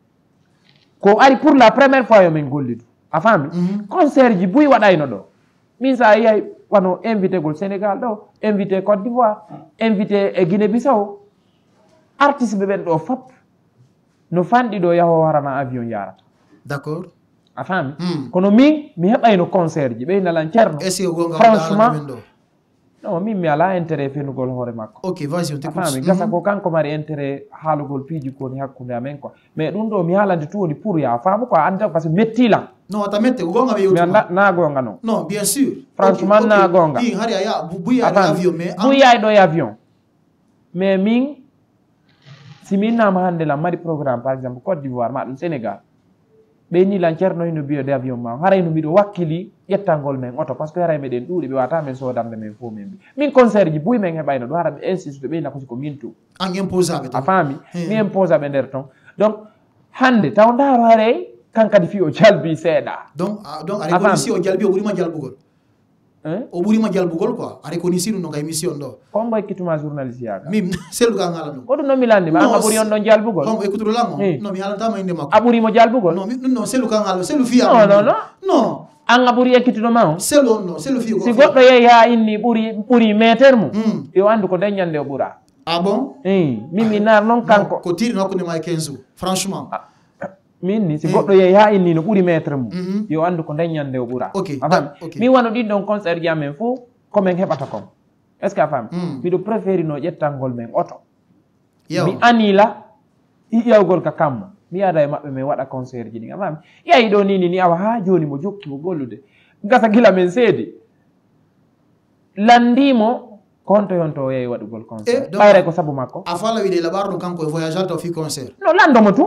ko ari pour la première fois yo min gollidu a faami Mhm. concert ji buy waɗayno ɗo min sa yiyay wano invité gol sénégal ɗo invité côte d'ivoire invité e guiné bissaw artiste ɓe ɓen ɗo fop no fanɗi ɗo yaho harana avion yarata d'accord a faami Mm. kono min mi heɓayno concert ji ɓeynalan ceerno est ce que gonga franchement men ɗo non min mi ala intérêt fenugol hoore makko ok vas-y on a t'écoute faami gasa ko kanko mari intérêt haalugol piiji koni hakkude amen quoi mais ɗum ɗo mi haalande tu woni pour ya faamu quoi anda par ce que mettilan non ata mette ko gonga ɓe mi yewtu anda na gonga noon non bien sûr Franchement, Ok, ok. na gonga. ɗi hari aya buyaɗe avion mais en- buyay ɗo e avion mais min si min nama hannde lam mari programme par exemple côte d'ivoire ma ɗum sénégal ɓe ni lan ceerno hino biyo de avion ma haray no mbiɗo wakkili ƴettangol men oto par ce que haray meɗen ɗuuɗi ɓe wata men sodande men fo men mbi min concert ji buy men heɓayno ɗo hara ɓe insiste ɓeyna kosi ko min tu an imposaɓe a faami mi imposaɓe nder ton donc hande taw ndaaro haray kankadi fi o jalbi seeɗa donc donc a reconnaissi o jalbi o ɓuurima jalɓugol o ɓuurima jalɓugol quoi a reconnaissi ɗum ɗon ka émission ɗo on mbo ekkituma journaliste yaga min selluga ngala ɗum ko ɗum noon mi landima an a ɓuuri on ɗon jalɓugol on écoute lango non mi haalantama inde makko a ɓuurimo jalɓugol non non non sellu ka ngala sellu fiya non non non non an a ɓuuri ekkituɗoma on sellu on non sellu fiya si goɗɗo yeehi ha inni ɓuuri ɓuuri métere mum yo andu ko daññande o ɓuura ah bon min mi nar noon kanko ko tiri hakkude ma e quinze jours franchement min ni si goɗɗo yeehi ha inni no ɓuuri métre mum yo andu ko daññande o ɓuura a fami min wano ɗin ɗon concert ji amen fof komin heɓata kon est ce que a fami miɗo préféri no ƴettangol men oto mi anila ƴewgol ka kammo mi yaada e maɓɓe min waɗa concert ji ɗin a fami yeyi ɗo nini ni awa ha joni mo jokkimo gollude gasa gila men seedi landimo ko honto honto o yeeyi waɗugol concert ɓayre ko sabu makko a fala wiide laɓar ɗum kanko e voyageur taw fi concert no landomo tum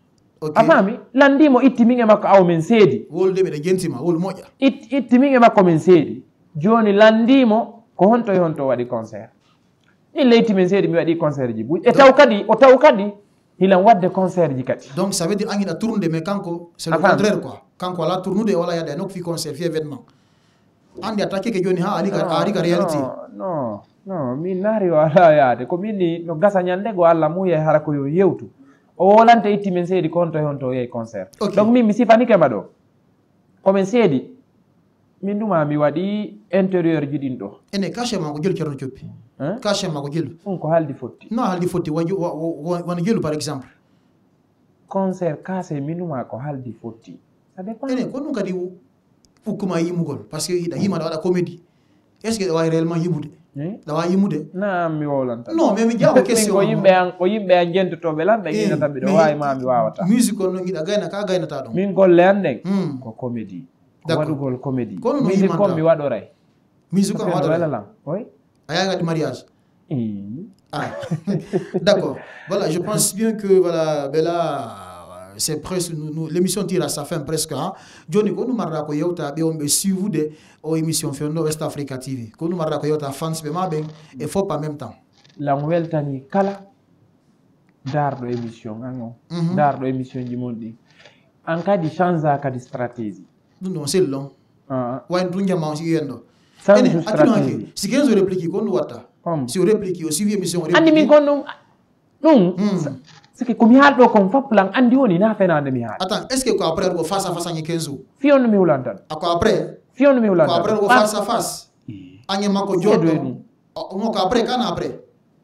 a faami landimo itti min e makko awo men seedi wolde ɓeɗe gentima wol moƴƴa itti min e makko min seedi joni landimo ko honto e honto waɗi concert ɗin leyti min seedi mi waɗi concert ji buy e taw kadi o taw kadi hilan wadde concert ji kadi donc ça veut dire angiɗa tournude mais kanko c'est le contraire quoi kanko ala tournude e wala yadde e nokku fi concert fi événement andi a takkike joni ha ali ari ka réalité non non min naari o ala yaade ko min ni no gasa ñande go Allah muye hara ko yo yewtu o wolante itti min seedi ko honto e honto o yehi concert donc min mi sifanikema ɗo komin seedi min ɗuma mi waɗi intérieur ji ɗin ɗo ene cachet ma ko jelu ceerno coppi cachet ma ko jelu ɗum ko haaldi fotti non haaldi fotti wona jelu par exemple concert case min ɗuma ko haaldi fotti ça dépend ene ko ɗum kadi hukkuma yimugol par ce que ɗa yima ɗa waɗa comédie est ce que ɗa wawi réellement yimude ɗa wawi yimude nam mi wowlanta non mais mi jaabo question ko yimɓe an ko yimɓe an jentotoɓe lan ɓe guinata mbiɗo wawi ma mi wawata musique on no giɗa gayna ka gaynata ɗum min golle an ɗen ko comédie ko waɗugol comédie musique on mi waɗoray musique on waɗoralan oy a yahi waɗi mariage ah d'accord voilà je pense bien que voilà Bella c'est presque l'émission tire à sa fin presque hein joni ko nu marra ko yewta ɓe on ɓe suivude o émission fewno West Africa T V ko nu marra ko yewta fans ɓe ma ɓen e fop en même temps lan weltani kala darɗo émission an o darɗo émission ji mon ɗi an kadi change a kadi stratégie ɗum ɗon sel ɗon wayno ɗum jamma si wiyen ɗo ene hakkilaki si quinze o réplique ko ɗum watta si o réplique o suivi émission andi min kon ɗum ɗum siki komi haal ɗo kon fop lan andi woni na fenade mi haal attends est ce que ko après ko face à face añe quinze jours fiyon no mi hulan tan ako après fiyon no mi hulan ko après ko face à face añe makko joɗɗo no ko après kana après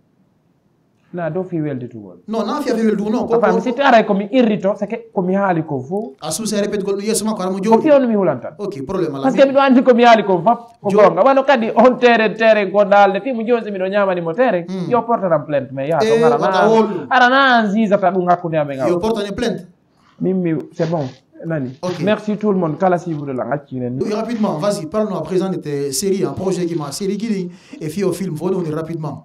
na do fi welditugol non na fiya fi weldugo non ko fami si taray komi irrito sake komi haali ko fo a suuse répète gol ɗum yeeso makko haramo ko fiyon no mi hulan tan ok probléme ala par ce que miɗo andi komi haali ko fop ko gonga wano kadi on tere tere gonɗalde fimo joni so miɗo ñamanimo tere yo portatam plainte mais yaa to arana an jisata ɗum hakkude amen yo portane plainte min mi c'est bon nani merci tout le monde kala sibude la gaccinen oui, rapidement vas-y parle-nous à présent de tes séries un projet qui m'a série qui et fi au film faut nous rapidement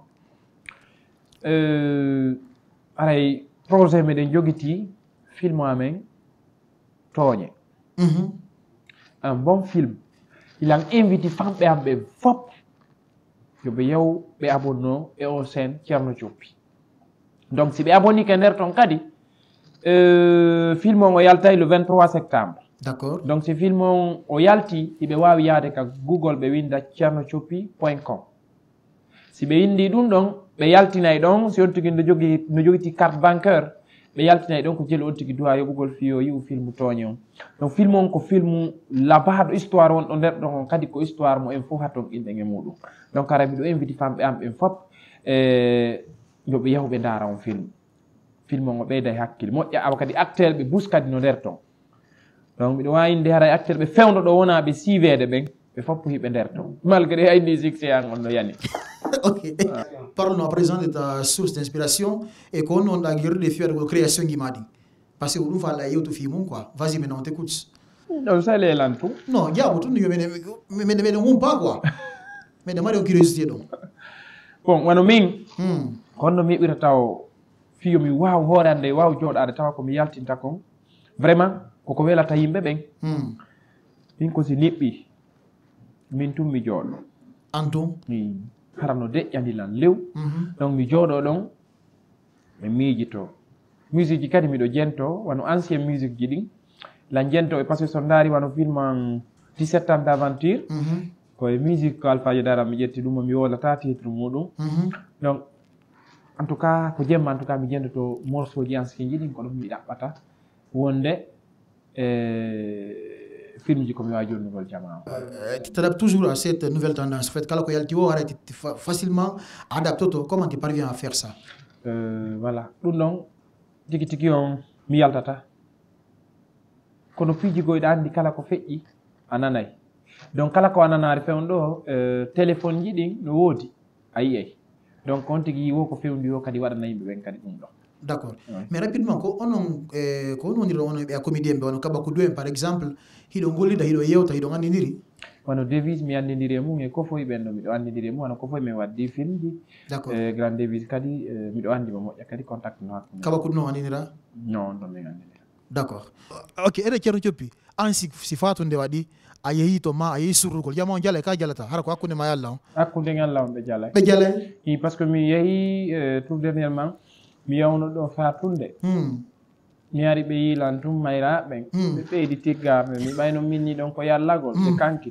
euh aray projet meɗen jogiti film amen tooñe un bon film ilan invité famɓe am ɓe fop yoɓe yaw ɓe abonno e o chaine ceerno coppi donc si ɓe abonni ke nder ton kadi film on o yaltay le vingt-trois septembre d'accord donc si film on o yalti hiɓe wawi yaade ka google ɓe winda ceerno coppi point com si ɓe indi ɗum ɗon ɓe yaltinay ɗon si on tigi no jogi no jogiti carte bancaire ɓe yaltinay ɗon ko jeli on tigi duwa yoɓugol fiyo yiwu film tooñe on donc film on ko film labaɗo histoire on ɗo nder ɗon on kadi ko histoire mo en fof ha ton inɗen e muɗum donc ara miɗo invite famɓe am ɓen fop e yoɓe yahuɓe ndaara on film film on o ɓeyda e hakkille moƴƴa awa kadi acteur ɓe bus kadi no nder ton donc miɗo wawi inde hara e acteur ɓe fewno ɗo wona ɓe siivede ɓen ɓe fop hiɓe nder ton malgré ayni succès an on no yani. Ok. Parle-nous à présent de ta source d'inspiration et qu'on on a guéri des fiers de création qui m'a dit. Parce que nous va la yoto film quoi. Vas-y maintenant on t'écoute. Non ça les lantou. Non, il y a beaucoup de mais mais mais non pas quoi. Mais demande une curiosité donc. Bon, wano min. Hmm. Kono mi ɓirata o fiyo mi waw horande waw joɗade tawa ko mi yaltinta kon vraiment koko welata yimɓe ɓen min ko si neɓɓi min tum mi jooɗo an tum harano deƴƴanilan lew donc mi jooɗo ɗon mi miijito musique ji kadi miɗo jento wano ancien musique ji ɗin la jento e par ce que so ndaari wano film en dix-sept ans d' aventure koye musique ko Alpha Dara mi ƴetti ɗum mi wolata titre muɗum donc en tout cas ko jemma en tout cas mi jendoto morceau ji ancien ji ɗin ko ɗum mi ɗaɓɓata wonde e film ji komi wawi jonnugol jama tu t'adaptes toujours à cette nouvelle tendance fait kala ko yalti o ara facilement adapté to comment tu parviens à faire ça euh, voilà ɗum ɗon tigi tigi on mi yaltata kono piiji goyɗa andi kala ko feƴƴi a nanay donc kala ko a nanari fewn ɗo euh, téléphone ji ɗin no woodi a yiyay donc on tigi wo ko fewndi o kadi waɗana yimɓe ɓen kadi ɗum ɗon d' accord ouais. Mais rapidement ko onon eh, ko on woniri on ɓe a comédien ɓe wano kabakou en par exemple hiɗo gollida hiɗo yewta hiɗo andidiri wano devise mi andidiri e mum e ko foye ɓen ɗo miɗo andidiri e mum wano ko foye min waddi film ji d' accord e grand devise kadi miɗo andima moƴƴa kadi contact no hakkude kabakou non andidira non ɗon min andidira d' accord ok ene ceerno Coppi an si si fatunde waɗi a yeehi to ma a yeehi surrugol jama on jala ka jalata hara ko hakkude ma yalla on hakkude ngalla on ɓe jala ɓe jalay i par ce que mi yeehi tout dernièrement mi yawno ɗo fatunde mi ari ɓe yiilan tum mayra ɓen ɓe ɓeydi tiggarde mi ɓayno minni ɗon ko yallagol ɓe kanki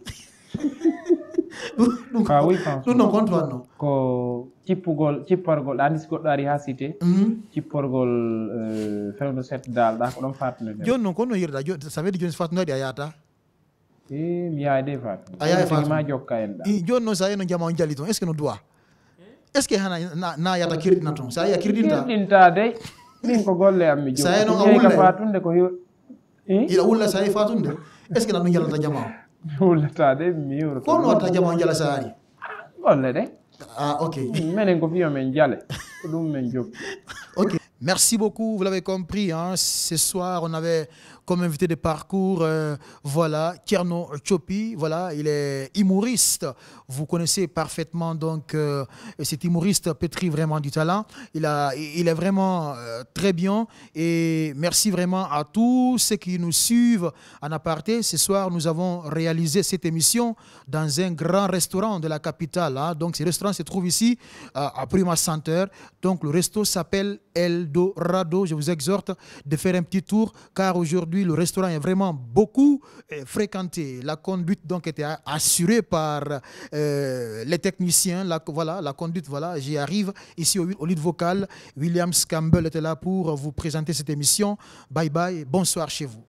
ka wi pan ɗum ɗon konto wanno ko cippugol cipporgol ɗa andi si goɗɗo ari ha cité cipporgol fewno set dalɗa ko ɗon fatunde joni noon konno yirɗa ça veut dire joni so fatunde waɗi a yahata e mi yahay de fatunde a yahay fatunde ma jokka en ɗa joni noon sa yi no jama on jalli toon est ce que no duwa est ce que hana na yata kirɗina toon sa yi a kirɗinta kirɗinta de min ko golle am mi jogi sa yi noon a wulla fatunde ko ila wulla sa yi fatunde est ce que nan ɗum jallata jama o wullata de mi yewro kono watta jama on jala sa ari golle de ah ok menen ko fiyo men jale ko ɗum men jogi ok merci beaucoup, vous l'avez compris, hein, ce soir on avait comme invité de parcours, euh, voilà, Thierno Coppi, voilà, il est humoriste, vous connaissez parfaitement donc euh, cet humoriste pétri vraiment du talent, il, a, il est vraiment euh, très bien et merci vraiment à tous ceux qui nous suivent en aparté. Ce soir nous avons réalisé cette émission dans un grand restaurant de la capitale, hein, donc ce restaurant se trouve ici euh, à Prima Center, donc le resto s'appelle Eldorado. Je vous exhorte de faire un petit tour car aujourd'hui le restaurant est vraiment beaucoup euh, fréquenté. La conduite donc était assurée par euh, les techniciens. La, voilà, la conduite, voilà, j'y arrive. Ici au, au lead vocal, Williams Campbell était là pour vous présenter cette émission. Bye bye, bonsoir chez vous.